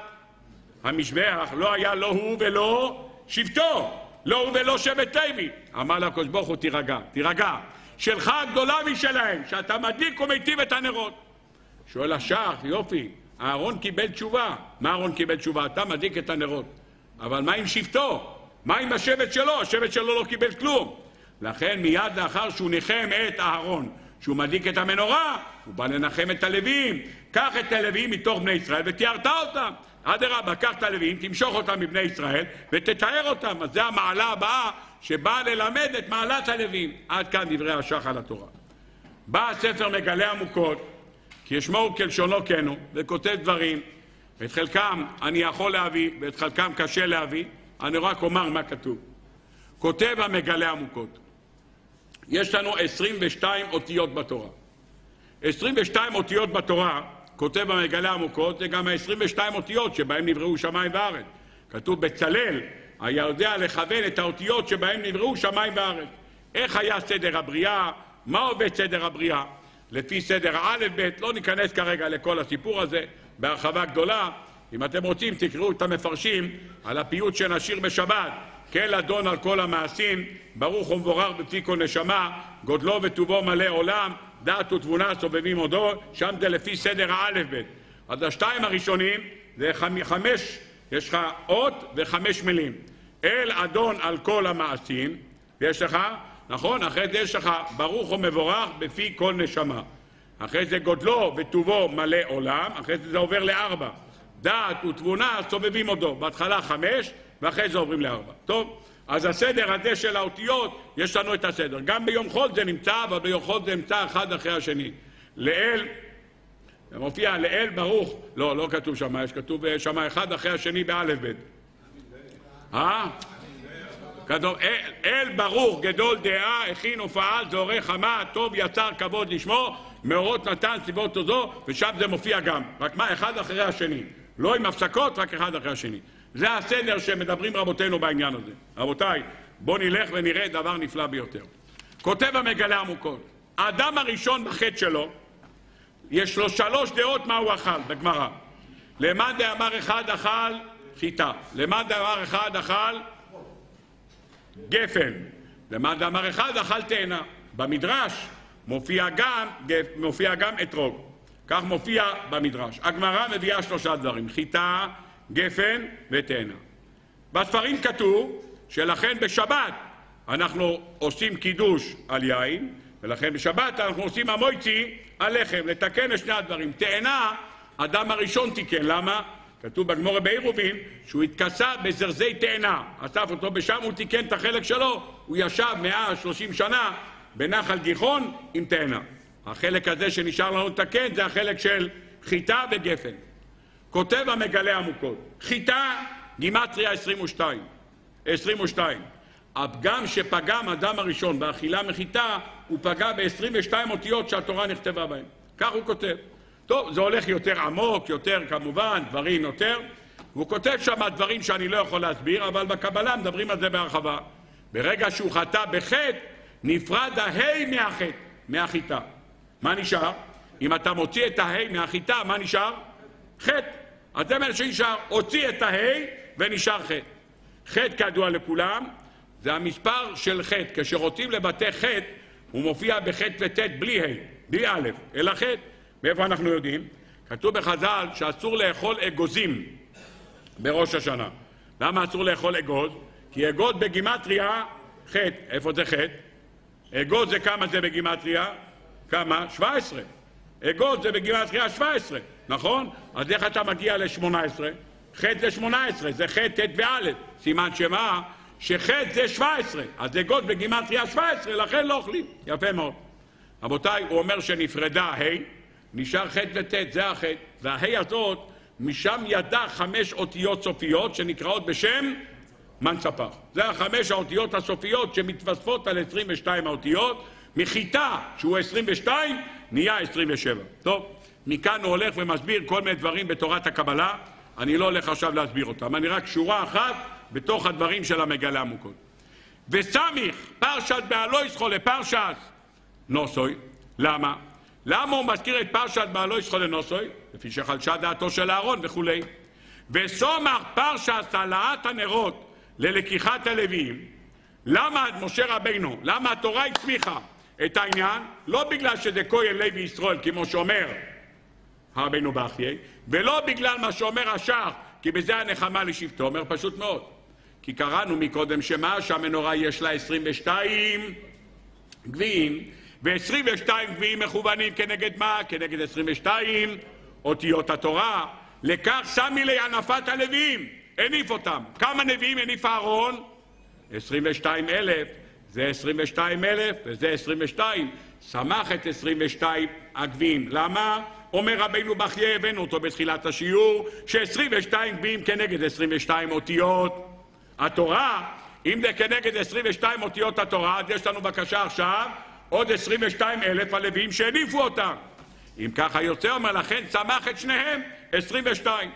S1: המזבח, לא היה לא הוא ולא שבטו, לא הוא ולא שבט לוי. אמר לה הקדוש ברוך הוא, תירגע, תירגע. שלך גדולה משלהם, שאתה מדליק ומיטיב את הנרות. שואל השח, יופי, אהרון קיבל תשובה. מה אהרון קיבל תשובה? אתה מדליק את הנרות. אבל מה עם שבטו? מה עם השבט שלו? השבט שלו לא קיבל כלום. לכן מיד לאחר שהוא ניחם את אהרון, שהוא מדליק את המנורה, הוא בא לנחם את הלוויים. קח את הלוויים מתוך בני ישראל ותיארת אותם. אדרבה, קח את הלוויים, תמשוך אותם מבני ישראל ותתאר אותם. אז זה המעלה הבאה שבאה ללמד את מעלת הלוויים. עד כאן דברי השח על התורה. בא הספר מגלה עמוקות, כי ישמו הוא כלשונו כן הוא, וכותב דברים, ואת חלקם אני יכול להביא, ואת חלקם קשה להביא. אני רק אומר מה כתוב. כותב המגלה עמוקות. יש לנו עשרים ושתיים אותיות בתורה. עשרים ושתיים אותיות בתורה, כותב המגלה עמוקות, זה גם ה-עשרים ושתיים אותיות שבהם נבראו שמיים וארץ. כתוב בצלאל, היה יודע לכוון את האותיות שבהם נבראו שמיים וארץ. איך היה סדר הבריאה? מה עובד סדר הבריאה? לפי סדר האלף בית, לא ניכנס כרגע לכל הסיפור הזה, בהרחבה גדולה. אם אתם רוצים, תקראו את המפרשים על הפיוט שנשיר בשבת. כל אדון על כל המעשים, ברוך ומבורך בפי כל נשמה, גודלו וטובו מלא עולם, דעת ותבונה סובבים עודו, שם זה לפי סדר האלף בית. אז השתיים הראשונים זה חמש, יש לך אות וחמש מילים. אל אדון על כל המעשים, ויש לך, נכון? אחרי זה יש לך ברוך ומבורך בפי כל נשמה. אחרי זה גודלו וטובו מלא עולם, אחרי זה זה עובר לארבע. דעת ותבונה סובבים עודו, בהתחלה חמש, ואחרי זה עוברים לארבע. טוב, אז הסדר הזה של האותיות, יש לנו את הסדר. גם ביום חול זה נמצא, אבל ביום חול זה נמצא אחד אחרי השני. לאל, זה מופיע לאל ברוך, לא, לא כתוב שם, יש כתוב שם אחד אחרי השני באלף בית. אה? כתוב, אל, אל ברוך גדול דעה, הכין ופעל, זורח חמה, טוב יצר כבוד לשמו, מאורות נתן סיבות תודו, ושם זה מופיע גם. רק מה? אחד אחרי השני. לא עם הפסקות, רק אחד אחרי השני. זה הסדר שמדברים רבותינו בעניין הזה. רבותיי, בואו נלך ונראה דבר נפלא ביותר. כותב המגלה עמוקות, האדם הראשון בחטא שלו, יש לו שלוש דעות מה הוא אכל בגמרא. למאן דאמר אחד אכל חיטה, למאן דאמר אחד אכל גפן, למאן דאמר אחד אכל תאנה. במדרש מופיע גם, מופיע גם אתרוג. כך מופיע במדרש. הגמרא מביאה שלושה דברים, חיטה, גפן ותאנה. בספרים כתוב שלכן בשבת אנחנו עושים קידוש על יין, ולכן בשבת אנחנו עושים המויצי על לחם, לתקן את שני הדברים. תאנה, אדם הראשון תיקן. למה? כתוב בגמרא בעירובין שהוא התכסה בזרזי תאנה, אסף אותו בשם, הוא תיקן את החלק שלו, הוא ישב מאה ושלושים שנה בנחל גיחון עם תאנה. החלק הזה שנשאר לנו לתקן זה החלק של חיטה וגפן. כותב המגלה עמוקות, חיטה גימטריה עשרים ושתיים, עשרים ושתיים. הפגם שפגם אדם הראשון באכילה מחיטה, הוא פגע ב-עשרים ושתיים אותיות שהתורה נכתבה בהן. כך הוא כותב. טוב, זה הולך יותר עמוק, יותר כמובן, דברים יותר. הוא כותב שם דברים שאני לא יכול להסביר, אבל בקבלה מדברים על זה בהרחבה. ברגע שהוא חטא בחטא, נפרד ההי מהחטא, מהחיטה. מה נשאר? אם אתה מוציא את ההי מהחיטה, מה נשאר? חטא. אז זה מה שנשאר, הוציא את ההי ונשאר חטא. חטא כידוע לכולם, זה המספר של חטא. כשרוצים לבטא חטא, הוא מופיע בחטא וטט בלי ה', בלי א', אלא חטא. מאיפה אנחנו יודעים? כתוב בחז"ל שאסור לאכול אגוזים בראש השנה. למה אסור לאכול אגוז? כי אגוז בגימטריה חטא. איפה זה חטא? אגוז זה כמה זה בגימטריה? כמה? שבע עשרה. אגוז זה בגימטריה שבע עשרה, נכון? אז איך אתה מגיע ל-שמונה עשרה? חטא זה שמונה עשרה, זה חטא, ט' וא', סימן שמה? שחטא זה שבע עשרה, אז אגוז בגימטריה שבע עשרה, לכן לא אוכלים. יפה מאוד. רבותיי, הוא אומר שנפרדה ה', נשאר חטא וט', זה החטא, והה' הזאת משם ידע חמש אותיות סופיות שנקראות בשם מנצפח. זה החמש האותיות הסופיות שמתווספות על עשרים ושתיים האותיות, מחיטה שהוא עשרים ושתיים נהיה עשרים ושבע. טוב, מכאן הוא הולך ומסביר כל מיני דברים בתורת הקבלה, אני לא הולך עכשיו להסביר אותם, אני רק שורה אחת בתוך הדברים של המגלה עמוקות. וסמיך פרשת בעלו ישחו לפרשת נוסוי. למה? למה הוא מזכיר את פרשת בעלו ישחו לנוסוי? לפי שחלשה דעתו של אהרון וכולי. וסומך פרשת העלאת הנרות ללקיחת הלוויים. למה משה רבינו, למה התורה הצמיחה את העניין? לא בגלל שזה כהן לוי ישראל כמו שאומר רבינו בחיי, ולא בגלל מה שאומר השח כי בזה הנחמה לשבטו. אומר פשוט מאוד, כי קראנו מקודם שמה שהמנורה יש לה עשרים ושתיים גביעים, ו-עשרים ושתיים גביעים מכוונים כנגד מה? כנגד עשרים ושתיים אותיות התורה. לכך שמי לי הנפת הלוויים, הניף אותם. כמה נביאים הניף אהרון? עשרים ושתיים אלף. זה עשרים ושתיים אלף וזה עשרים ושתיים. שמח את עשרים ושתיים הגביעים. למה? אומר רבינו בחיי, הבאנו אותו בתחילת השיעור, ש-עשרים ושתיים גביעים כנגד עשרים ושתיים אותיות התורה. אם זה כנגד עשרים ושתיים אותיות התורה, אז יש לנו בקשה עכשיו עוד עשרים ושתיים אלף הלוויים שהניפו אותם. אם ככה יוצא, אומר לכן שמח את שניהם עשרים ושתיים.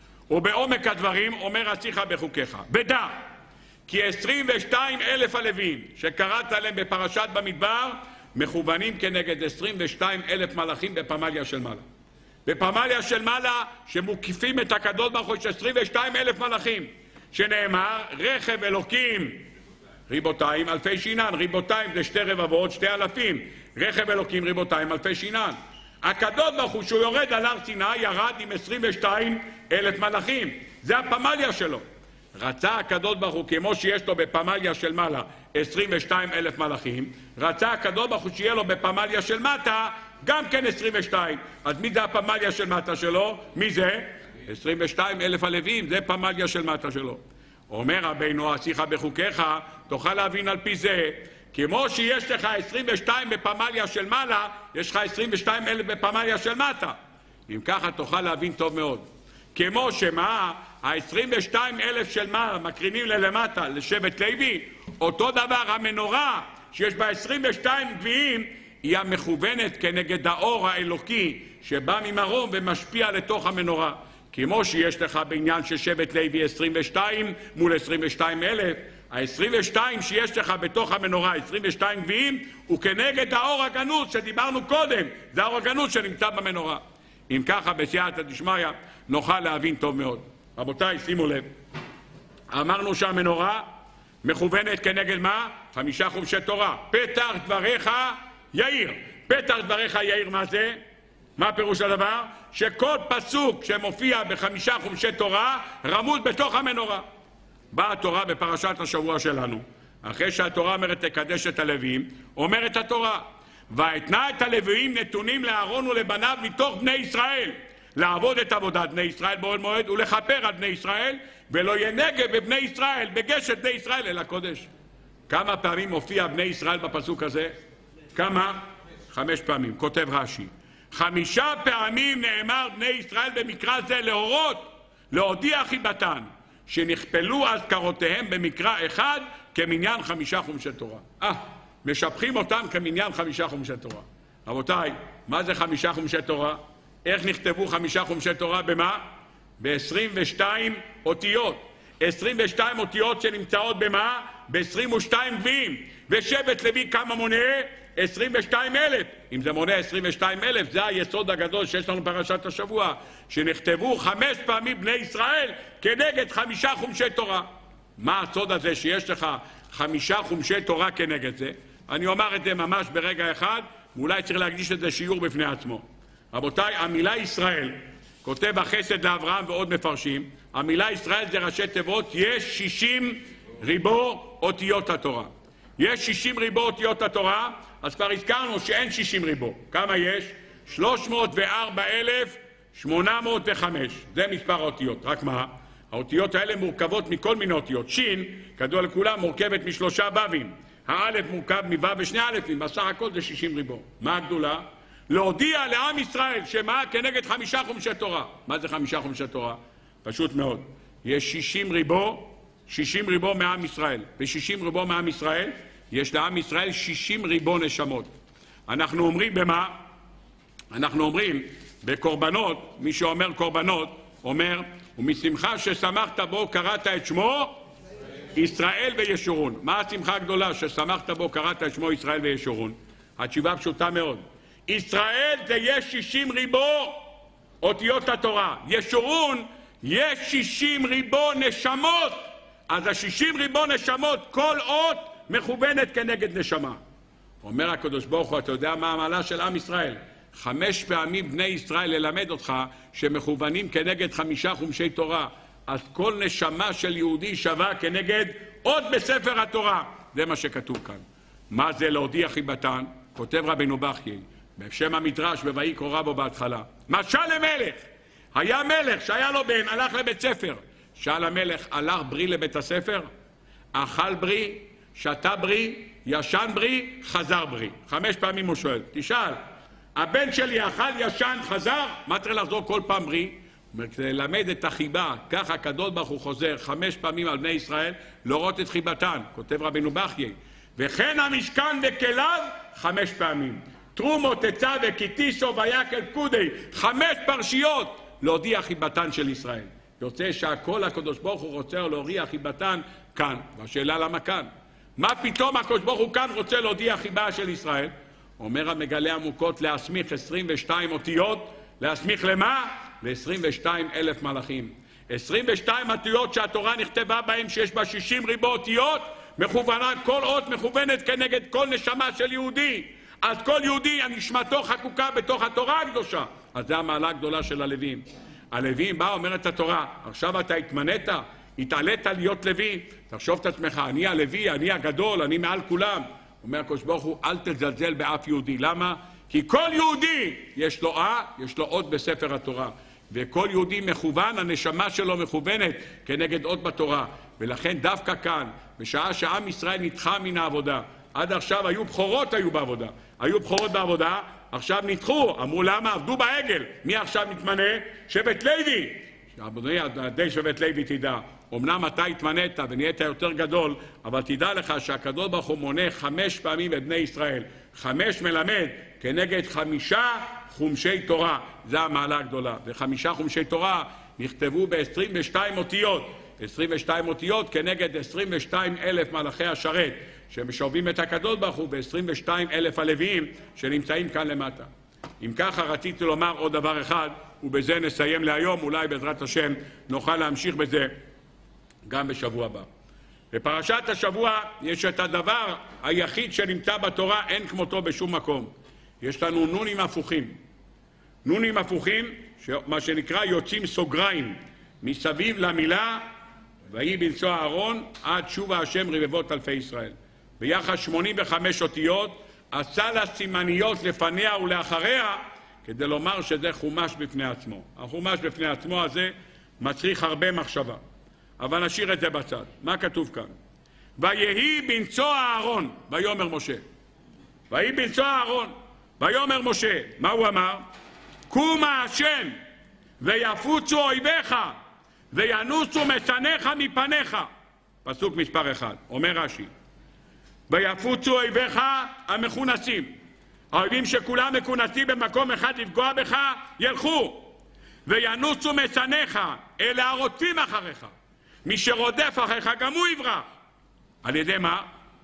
S1: ובעומק הדברים אומר עשיך בחוקיך, בדע כי עשרים ושתיים אלף הלוויים שקראת עליהם בפרשת במדבר מכוונים כנגד עשרים ושתיים אלף מלאכים בפמליה של מעלה. בפמליה של מעלה שמוקיפים את הקדוש ברוך הוא, יש עשרים ושתיים אלף מלאכים, שנאמר רכב אלוקים ריבותיים אלפי שינן. ריבותיים זה שתי רבבות, שתי אלפים. רכב אלוקים ריבותיים אלפי שינן. הקדוש ברוך הוא שהוא יורד על הר סיני ירד עם עשרים ושתיים אלף מלאכים, זה הפמליה שלו. רצה הקדוש ברוך הוא כמו שיש לו בפמליה של מעלה עשרים ושתיים אלף מלאכים, רצה הקדוש ברוך הוא שיהיה לו בפמליה של מטה גם כן עשרים ושתיים. אז מי זה הפמליה של מטה שלו? מי זה? עשרים ושתיים אלף הלוויים, זה פמליה של מטה שלו. אומר רבינו עשיך בחוקיך, תוכל להבין על פי זה, כמו שיש לך עשרים ושתיים בפמליה של מעלה, יש לך עשרים ושתיים אלף בפמליה של מטה. אם ככה תוכל להבין טוב מאוד. כמו שמה, ה-עשרים ושתיים אלף של מעלה מקרינים ללמטה, לשבט לוי, אותו דבר המנורה שיש בה עשרים ושתיים גביעים, היא המכוונת כנגד האור האלוקי שבא ממרום ומשפיע לתוך המנורה. כמו שיש לך בעניין של שבט לוי עשרים ושתיים מול עשרים ושתיים אלף, ה-עשרים ושתיים שיש לך בתוך המנורה, עשרים ושתיים גביעים, הוא כנגד האור הגנוז שדיברנו קודם, זה האור הגנוז שנמצא במנורה. אם ככה בסייעתא דשמיא נוכל להבין טוב מאוד. רבותיי, שימו לב, אמרנו שהמנורה מכוונת כנגד מה? חמישה חומשי תורה. פתח דבריך יאיר. פתח דבריך יאיר, מה זה? מה פירוש הדבר? שכל פסוק שמופיע בחמישה חומשי תורה רמוז בתוך המנורה. באה התורה בפרשת השבוע שלנו, אחרי שהתורה אומרת תקדש את הלוויים, אומרת התורה ואתנה את הלוויים נתונים לאהרון ולבניו מתוך בני ישראל, לעבוד את עבודת בני ישראל באוהל מועד ולכפר על בני ישראל, ולא יהיה נגע בבני ישראל, בגשת בני ישראל אל הקודש. כמה פעמים מופיע בני ישראל בפסוק הזה? כמה? חמש פעמים. כותב רש"י, חמישה פעמים נאמר בני ישראל במקרא זה להורות, להודיע חיבתן, שנכפלו אזכרותיהם במקרא אחד כמניין חמישה חומשי תורה. אה, משבחים אותם כמניין חמישה חומשי תורה. רבותיי, מה זה חמישה חומשי תורה? איך נכתבו חמישה חומשי תורה? במה? ב-עשרים ושתיים אותיות. עשרים ושתיים אותיות שנמצאות במה? ב-עשרים ושתיים גביעים. ושבט לוי כמה מונה? עשרים ושתיים אלף. אם זה מונה עשרים ושתיים אלף, זה היסוד הגדול שיש לנו פרשת השבוע, שנכתבו חמש פעמים בני ישראל כנגד חמישה חומשי תורה. מה הסוד הזה שיש לך חמישה חומשי תורה כנגד זה? אני אומר את זה ממש ברגע אחד, ואולי צריך להקדיש את זה שיעור בפני עצמו. רבותיי, המילה ישראל, כותב החסד לאברהם ועוד מפרשים, המילה ישראל זה ראשי תיבות, יש שישים ריבו אותיות התורה. יש שישים ריבו אותיות התורה, אז כבר הזכרנו שאין שישים ריבו. כמה יש? שלוש מאות וארבע אלף שמונה מאות וחמש. זה מספר האותיות. רק מה? האותיות האלה מורכבות מכל מיני אותיות. שין, כדוע לכולם, מורכבת משלושה בבים. האלף מורכב מבב ושני אלפים, בסך הכל זה שישים ריבו. מה הגדולה? להודיע לעם ישראל שמה? כנגד חמישה חומשי תורה. מה זה חמישה חומשי תורה? פשוט מאוד. יש שישים ריבו, שישים ריבו מעם ישראל. ב-שישים ריבו מעם ישראל יש לעם ישראל שישים ריבו נשמות. אנחנו אומרים במה? אנחנו אומרים בקורבנות, מי שאומר קורבנות, אומר, ומשמחה ששמחת בו קראת את שמו ישראל וישורון. מה השמחה הגדולה ששמחת בו קראת את שמו ישראל וישורון? התשובה פשוטה מאוד. ישראל זה יש שישים ריבו אותיות התורה. ישורון יש שישים ריבו נשמות. אז ה-שישים ריבו נשמות, כל אות מכוונת כנגד נשמה. אומר הקדוש ברוך הוא, אתה יודע מה המעלה של עם ישראל? חמש פעמים בני ישראל ללמד אותך שמכוונים כנגד חמישה חומשי תורה. אז כל נשמה של יהודי שווה כנגד עוד בספר התורה. זה מה שכתוב כאן. מה זה להודיע חיבתן? כותב רבינו בחייא בשם המדרש בויקרא רבא בהתחלה. משל למלך. היה מלך שהיה לו בן, הלך לבית ספר. שאל המלך, הלך בריא לבית הספר? אכל בריא, שתה בריא, ישן בריא, חזר בריא. חמש פעמים הוא שואל. תשאל, הבן שלי אכל, ישן, חזר? מה צריך לחזור כל פעם בריא? כדי ללמד את החיבה, ככה הקדוש ברוך הוא חוזר חמש פעמים על בני ישראל, להורות את חיבתן, כותב רבינו בחייא. וכן המשכן וכליו חמש פעמים. תרומות עצה וכיתיסו ויקל קודי, חמש פרשיות להודיע חיבתן של ישראל. יוצא שהכל הקדוש ברוך הוא רוצה להודיע חיבתן כאן. והשאלה למה כאן? מה פתאום הקדוש ברוך הוא כאן רוצה להודיע חיבה של ישראל? אומר המגלה עמוקות להסמיך עשרים ושתיים אותיות, להסמיך למה? ל-עשרים ושתיים אלף מלאכים. עשרים ושתיים אותיות שהתורה נכתבה בהם שיש בה שישים ריבו אותיות, מכוונה, כל אות מכוונת כנגד כל נשמה של יהודי. אז כל יהודי הנשמתו חקוקה בתוך התורה הקדושה. אז זה המעלה הגדולה של הלווים. הלווים בא, אומרת התורה, עכשיו אתה התמנית, התעלית להיות לוי, תחשוב את עצמך, אני הלוי, אני הגדול, אני מעל כולם. אומר הקדוש ברוך הוא, אל תזלזל באף יהודי. למה? כי כל יהודי יש לו אה, יש לו אות בספר התורה. וכל יהודי מכוון, הנשמה שלו מכוונת כנגד אות בתורה. ולכן דווקא כאן, בשעה שעם ישראל נדחה מן העבודה, עד עכשיו היו בכורות היו בעבודה. היו בכורות בעבודה, עכשיו נדחו. אמרו למה? עבדו בעגל. מי עכשיו מתמנה? שבט לוי. אדוני, די שבט לוי תדע. אמנם אתה התמנית ונהיית יותר גדול, אבל תדע לך שהקדוש ברוך הוא מונה חמש פעמים את בני ישראל. חמש מלמד כנגד חמישה חומשי תורה. זה המעלה הגדולה. וחמישה חומשי תורה נכתבו ב-עשרים ושתיים אותיות. עשרים ושתיים אותיות כנגד עשרים ושתיים אלף מלאכי השרת, שמשרבים את הקדוש ברוך הוא ב-עשרים ושתיים אלף הלוויים שנמצאים כאן למטה. אם ככה רציתי לומר עוד דבר אחד, ובזה נסיים להיום, אולי בעזרת השם נוכל להמשיך בזה גם בשבוע הבא. בפרשת השבוע יש את הדבר היחיד שנמצא בתורה, אין כמותו בשום מקום. יש לנו נונים הפוכים. נונים הפוכים, מה שנקרא יוצאים סוגריים, מסביב למילה, ויהי בנשוא אהרון עד שובה השם רבבות אלפי ישראל. ביחד שמונים וחמש אותיות, עשה לה סימניות לפניה ולאחריה, כדי לומר שזה חומש בפני עצמו. החומש בפני עצמו הזה מצריך הרבה מחשבה. אבל נשאיר את זה בצד. מה כתוב כאן? ויהי בנשוא אהרון, ויאמר משה. ויהי בנשוא אהרון, ויאמר משה. מה הוא אמר? קומה השם, ויפוצו אויביך, וינוסו משנאיך מפניך. פסוק מספר אחד. אומר רש"י, ויפוצו אויביך המכונסים. האויבים שכולם מכונסים במקום אחד לפגוע בך, ילכו. וינוסו משנאיך, אלה הרודפים אחריך. מי שרודף אחריך גם הוא יברח. על ידי מה?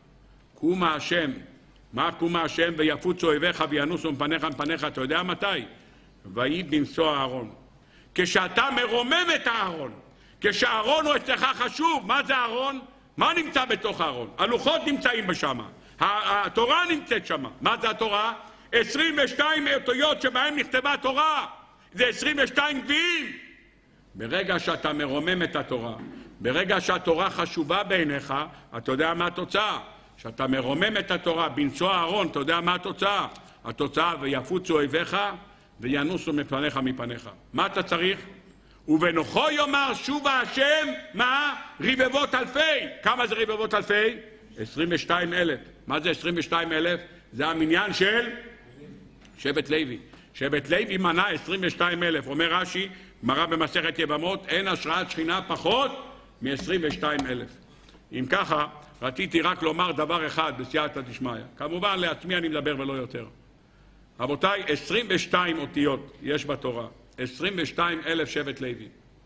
S1: קומה השם. מה קומה השם? ויפוצו אויביך וינוסו מפניך מפניך. אתה יודע מתי? ויהי בנשוא אהרון. כשאתה מרומם את הארון, כשאהרון הוא אצלך חשוב. מה זה אהרון? מה נמצא בתוך הארון? הלוחות נמצאים בשם, התורה נמצאת שם. מה זה התורה? עשרים ושתיים אותיות שבהן נכתבה תורה. זה עשרים ושתיים גביעים. ברגע שאתה מרומם את התורה, ברגע שהתורה חשובה בעיניך, אתה יודע מה התוצאה? שאתה מרומם את התורה בנשוא אהרון, אתה יודע מה התוצאה? התוצאה, ויפוצו אויביך וינוסו מפניך מפניך. מה אתה צריך? ובנוחו יאמר שובה השם, מה? רבבות אלפי. כמה זה רבבות אלפי? עשרים ושתיים אלף. מה זה עשרים ושתיים אלף? זה המניין של שבט לוי. שבט לוי מנה עשרים ושתיים אלף. אומר רש"י, גמרא במסכת יבמות, אין השראת שכינה פחות מ-עשרים ושתיים אלף. אם ככה, רציתי רק לומר דבר אחד בסייעתא דשמיא. כמובן לעצמי אני מדבר ולא יותר. רבותיי, עשרים ושתיים אותיות יש בתורה. עשרים ושתיים אלף שבט לוי.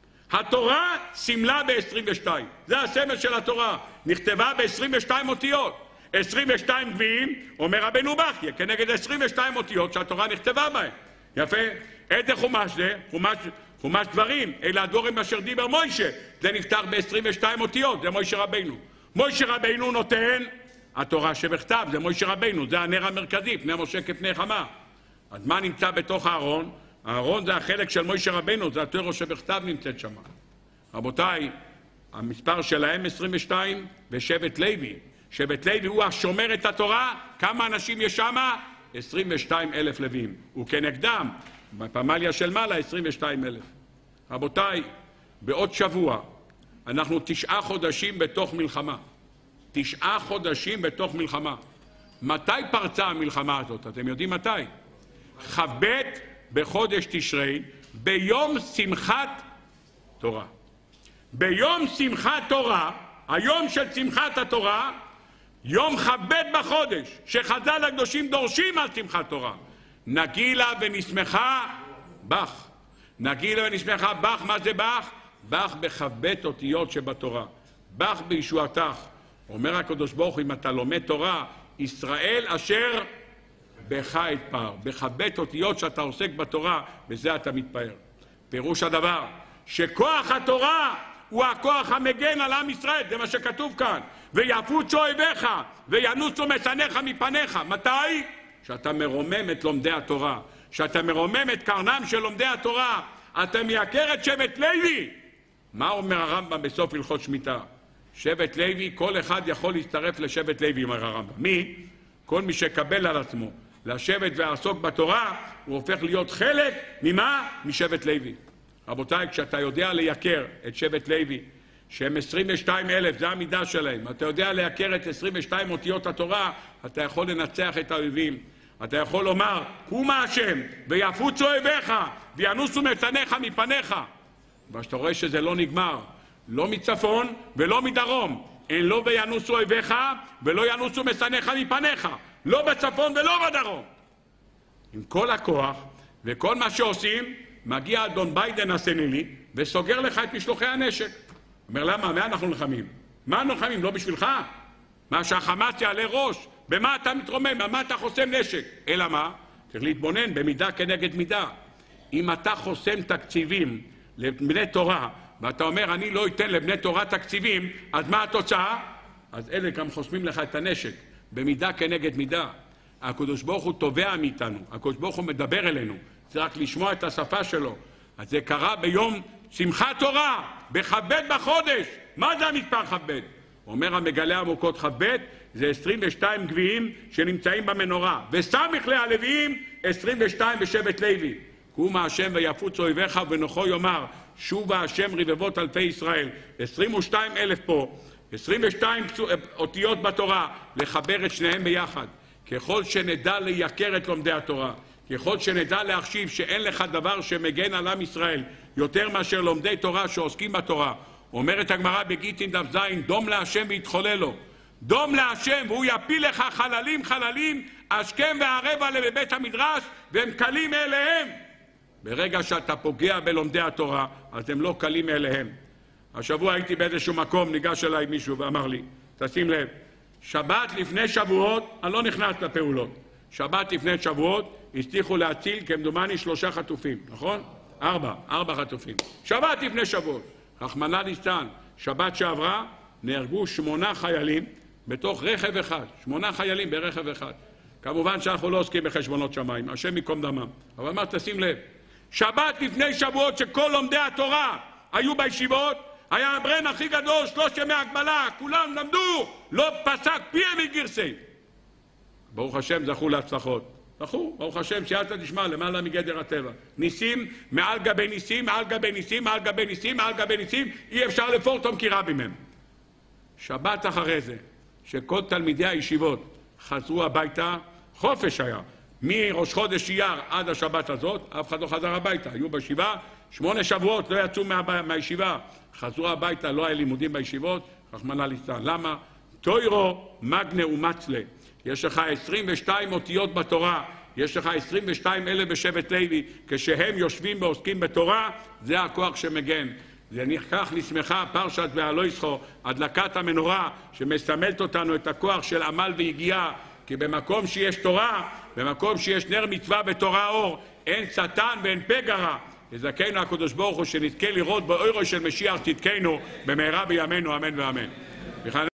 S1: התורה סימלה ב-עשרים ושתיים. זה הסמל של התורה. נכתבה ב-עשרים ושתיים אותיות. עשרים ושתיים גביעים, אומר רבנו בחייא, כנגד עשרים ושתיים אותיות שהתורה נכתבה בהן. יפה. איזה חומש זה? חומש, חומש דברים. אלה הדברים אשר דיבר מוישה. זה נפתח ב-עשרים ושתיים אותיות. זה מוישה רבינו. מוישה רבינו נותן התורה שבכתב. זה מוישה רבינו. זה הנר המרכזי, פני משה כפני חמה. אז מה נמצא בתוך הארון? הארון זה החלק של מוישה רבינו. זה התורה שבכתב נמצאת שם. רבותיי, המספר שלהם עשרים ושתיים ושבט לוי. שבט לוי הוא השומר את התורה. כמה אנשים יש שם? עשרים ושתיים אלף לוויים. וכנגדם, בפמליה של מעלה, עשרים ושתיים אלף. רבותיי, בעוד שבוע, אנחנו תשעה חודשים בתוך מלחמה. תשעה חודשים בתוך מלחמה. מתי פרצה המלחמה הזאת? אתם יודעים מתי? כ"ב בחודש תשרי, ביום שמחת תורה. ביום שמחת תורה, היום של שמחת התורה, יום כ"ב בחודש, שחז"ל הקדושים דורשים על שמחת תורה. נגילה ונשמחה בך. נגילה ונשמחה בך. מה זה בך? בך בכ"ב אותיות שבתורה. בך בישועתך. אומר הקדוש ברוך הוא, אם אתה לומד תורה, ישראל אשר בך יתפאר. בכ"ב אותיות שאתה עוסק בתורה, בזה אתה מתפאר. פירוש הדבר, שכוח התורה הוא הכוח המגן על עם ישראל. זה מה שכתוב כאן. ויפוצו אויביך וינוסו משנאיך מפניך. מתי? שאתה מרומם את לומדי התורה. שאתה מרומם את קרנם של לומדי התורה. אתה מייקר את שבט לוי. מה אומר הרמב"ם בסוף הלכות שמיטה? שבט לוי, כל אחד יכול להצטרף לשבט לוי, אומר הרמב"ם. מי? כל מי שקבל על עצמו לשבת ועסוק בתורה, הוא הופך להיות חלק ממה? משבט לוי. רבותיי, כשאתה יודע לייקר את שבט לוי, שהם עשרים ושתיים אלף, זה המידה שלהם, אתה יודע לייקר את עשרים ושתיים אותיות התורה, אתה יכול לנצח את האויבים. אתה יכול לומר, קומה השם, ויפוצו אויביך, וינוסו משנאיך מפניך. ואתה רואה שזה לא נגמר, לא מצפון ולא מדרום. אין לא וינוסו אויביך, ולא ינוסו משנאיך מפניך. לא בצפון ולא בדרום. עם כל הכוח וכל מה שעושים, מגיע אדון ביידן הסנילי וסוגר לך את משלוחי הנשק. אומר, למה? מה אנחנו נלחמים? מה אנחנו נלחמים? לא בשבילך? מה שהחמאס יעלה ראש? במה אתה מתרומם? במה אתה חוסם נשק? אלא מה? צריך להתבונן במידה כנגד מידה. אם אתה חוסם תקציבים לבני תורה, ואתה אומר, אני לא אתן לבני תורה תקציבים, אז מה התוצאה? אז אלה גם חוסמים לך את הנשק. במידה כנגד מידה. הקדוש ברוך הוא תובע מאיתנו. הקדוש ברוך הוא מדבר אלינו. צריך רק לשמוע את השפה שלו. אז זה קרה ביום שמחת תורה, בכ"ב בחודש. מה זה המספר כ"ב? אומר המגלה עמוקות כ"ב, זה עשרים ושתיים גביעים שנמצאים במנורה. וסמיך להלוויים עשרים ושתיים בשבט לוי. קומה השם ויפוצו אויביך ונוחו יאמר, שובה השם רבבות אלפי ישראל. עשרים ושתיים אלף פה, עשרים ושתיים אותיות בתורה, לחבר את שניהם ביחד. ככל שנדע לייקר את לומדי התורה, ככל שנדע להחשיב שאין לך דבר שמגן על עם ישראל יותר מאשר לומדי תורה שעוסקים בתורה. אומרת הגמרא בגיטין דף זין, דום להשם ויתחולל לו. דום להשם והוא יפיל לך חללים חללים, השכם והערב עליהם בבית המדרש, והם קלים אליהם. ברגע שאתה פוגע בלומדי התורה, אז הם לא קלים אליהם. השבוע הייתי באיזשהו מקום, ניגש אליי מישהו ואמר לי, תשים לב, שבת לפני שבועות, אני לא נכנס לפעולות. שבת לפני שבועות, הצליחו להציל כמדומני שלושה חטופים, נכון? ארבע, ארבע חטופים. שבת לפני שבועות. רחמנא ליצלן, שבת שעברה, נהרגו שמונה חיילים בתוך רכב אחד. שמונה חיילים ברכב אחד. כמובן שאנחנו לא עוסקים בחשבונות שמיים, השם יקום דמם. אבל מה, תשים לב, שבת לפני שבועות שכל לומדי התורה היו בישיבות, היה הברן הכי גדול, שלוש ימי הגבלה, כולם למדו, לא פסק פיהם מגרסי. ברוך השם זכו להצלחות. זכו, ברוך השם, סייעתא דשמיא, למעלה מגדר הטבע. ניסים, מעל גבי ניסים, מעל גבי ניסים, מעל גבי ניסים, מעל גבי ניסים, אי אפשר לפור תום כי רבים הם. שבת אחרי זה, שכל תלמידי הישיבות חזרו הביתה, חופש היה. מראש חודש אייר עד השבת הזאת, אף אחד לא חזר הביתה, היו בישיבה, שמונה שבועות לא יצאו מה, מהישיבה, חזרו הביתה, לא היה לימודים בישיבות, רחמנא ליצלן. למה? תוירו מגנה ומצלה. יש לך עשרים ושתיים אותיות בתורה, יש לך עשרים ושתיים אלף בשבט לוי, כשהם יושבים ועוסקים בתורה, זה הכוח שמגן. כך נשמחה פרשת והלא ישחו, הדלקת המנורה שמסמלת אותנו את הכוח של עמל ויגיעה, כי במקום שיש תורה, במקום שיש נר מצווה ותורה אור, אין שטן ואין פגרה. יזכנו הקדוש ברוך הוא שנזכה לראות באורו של משיח צדקנו במהרה בימינו, אמן ואמן.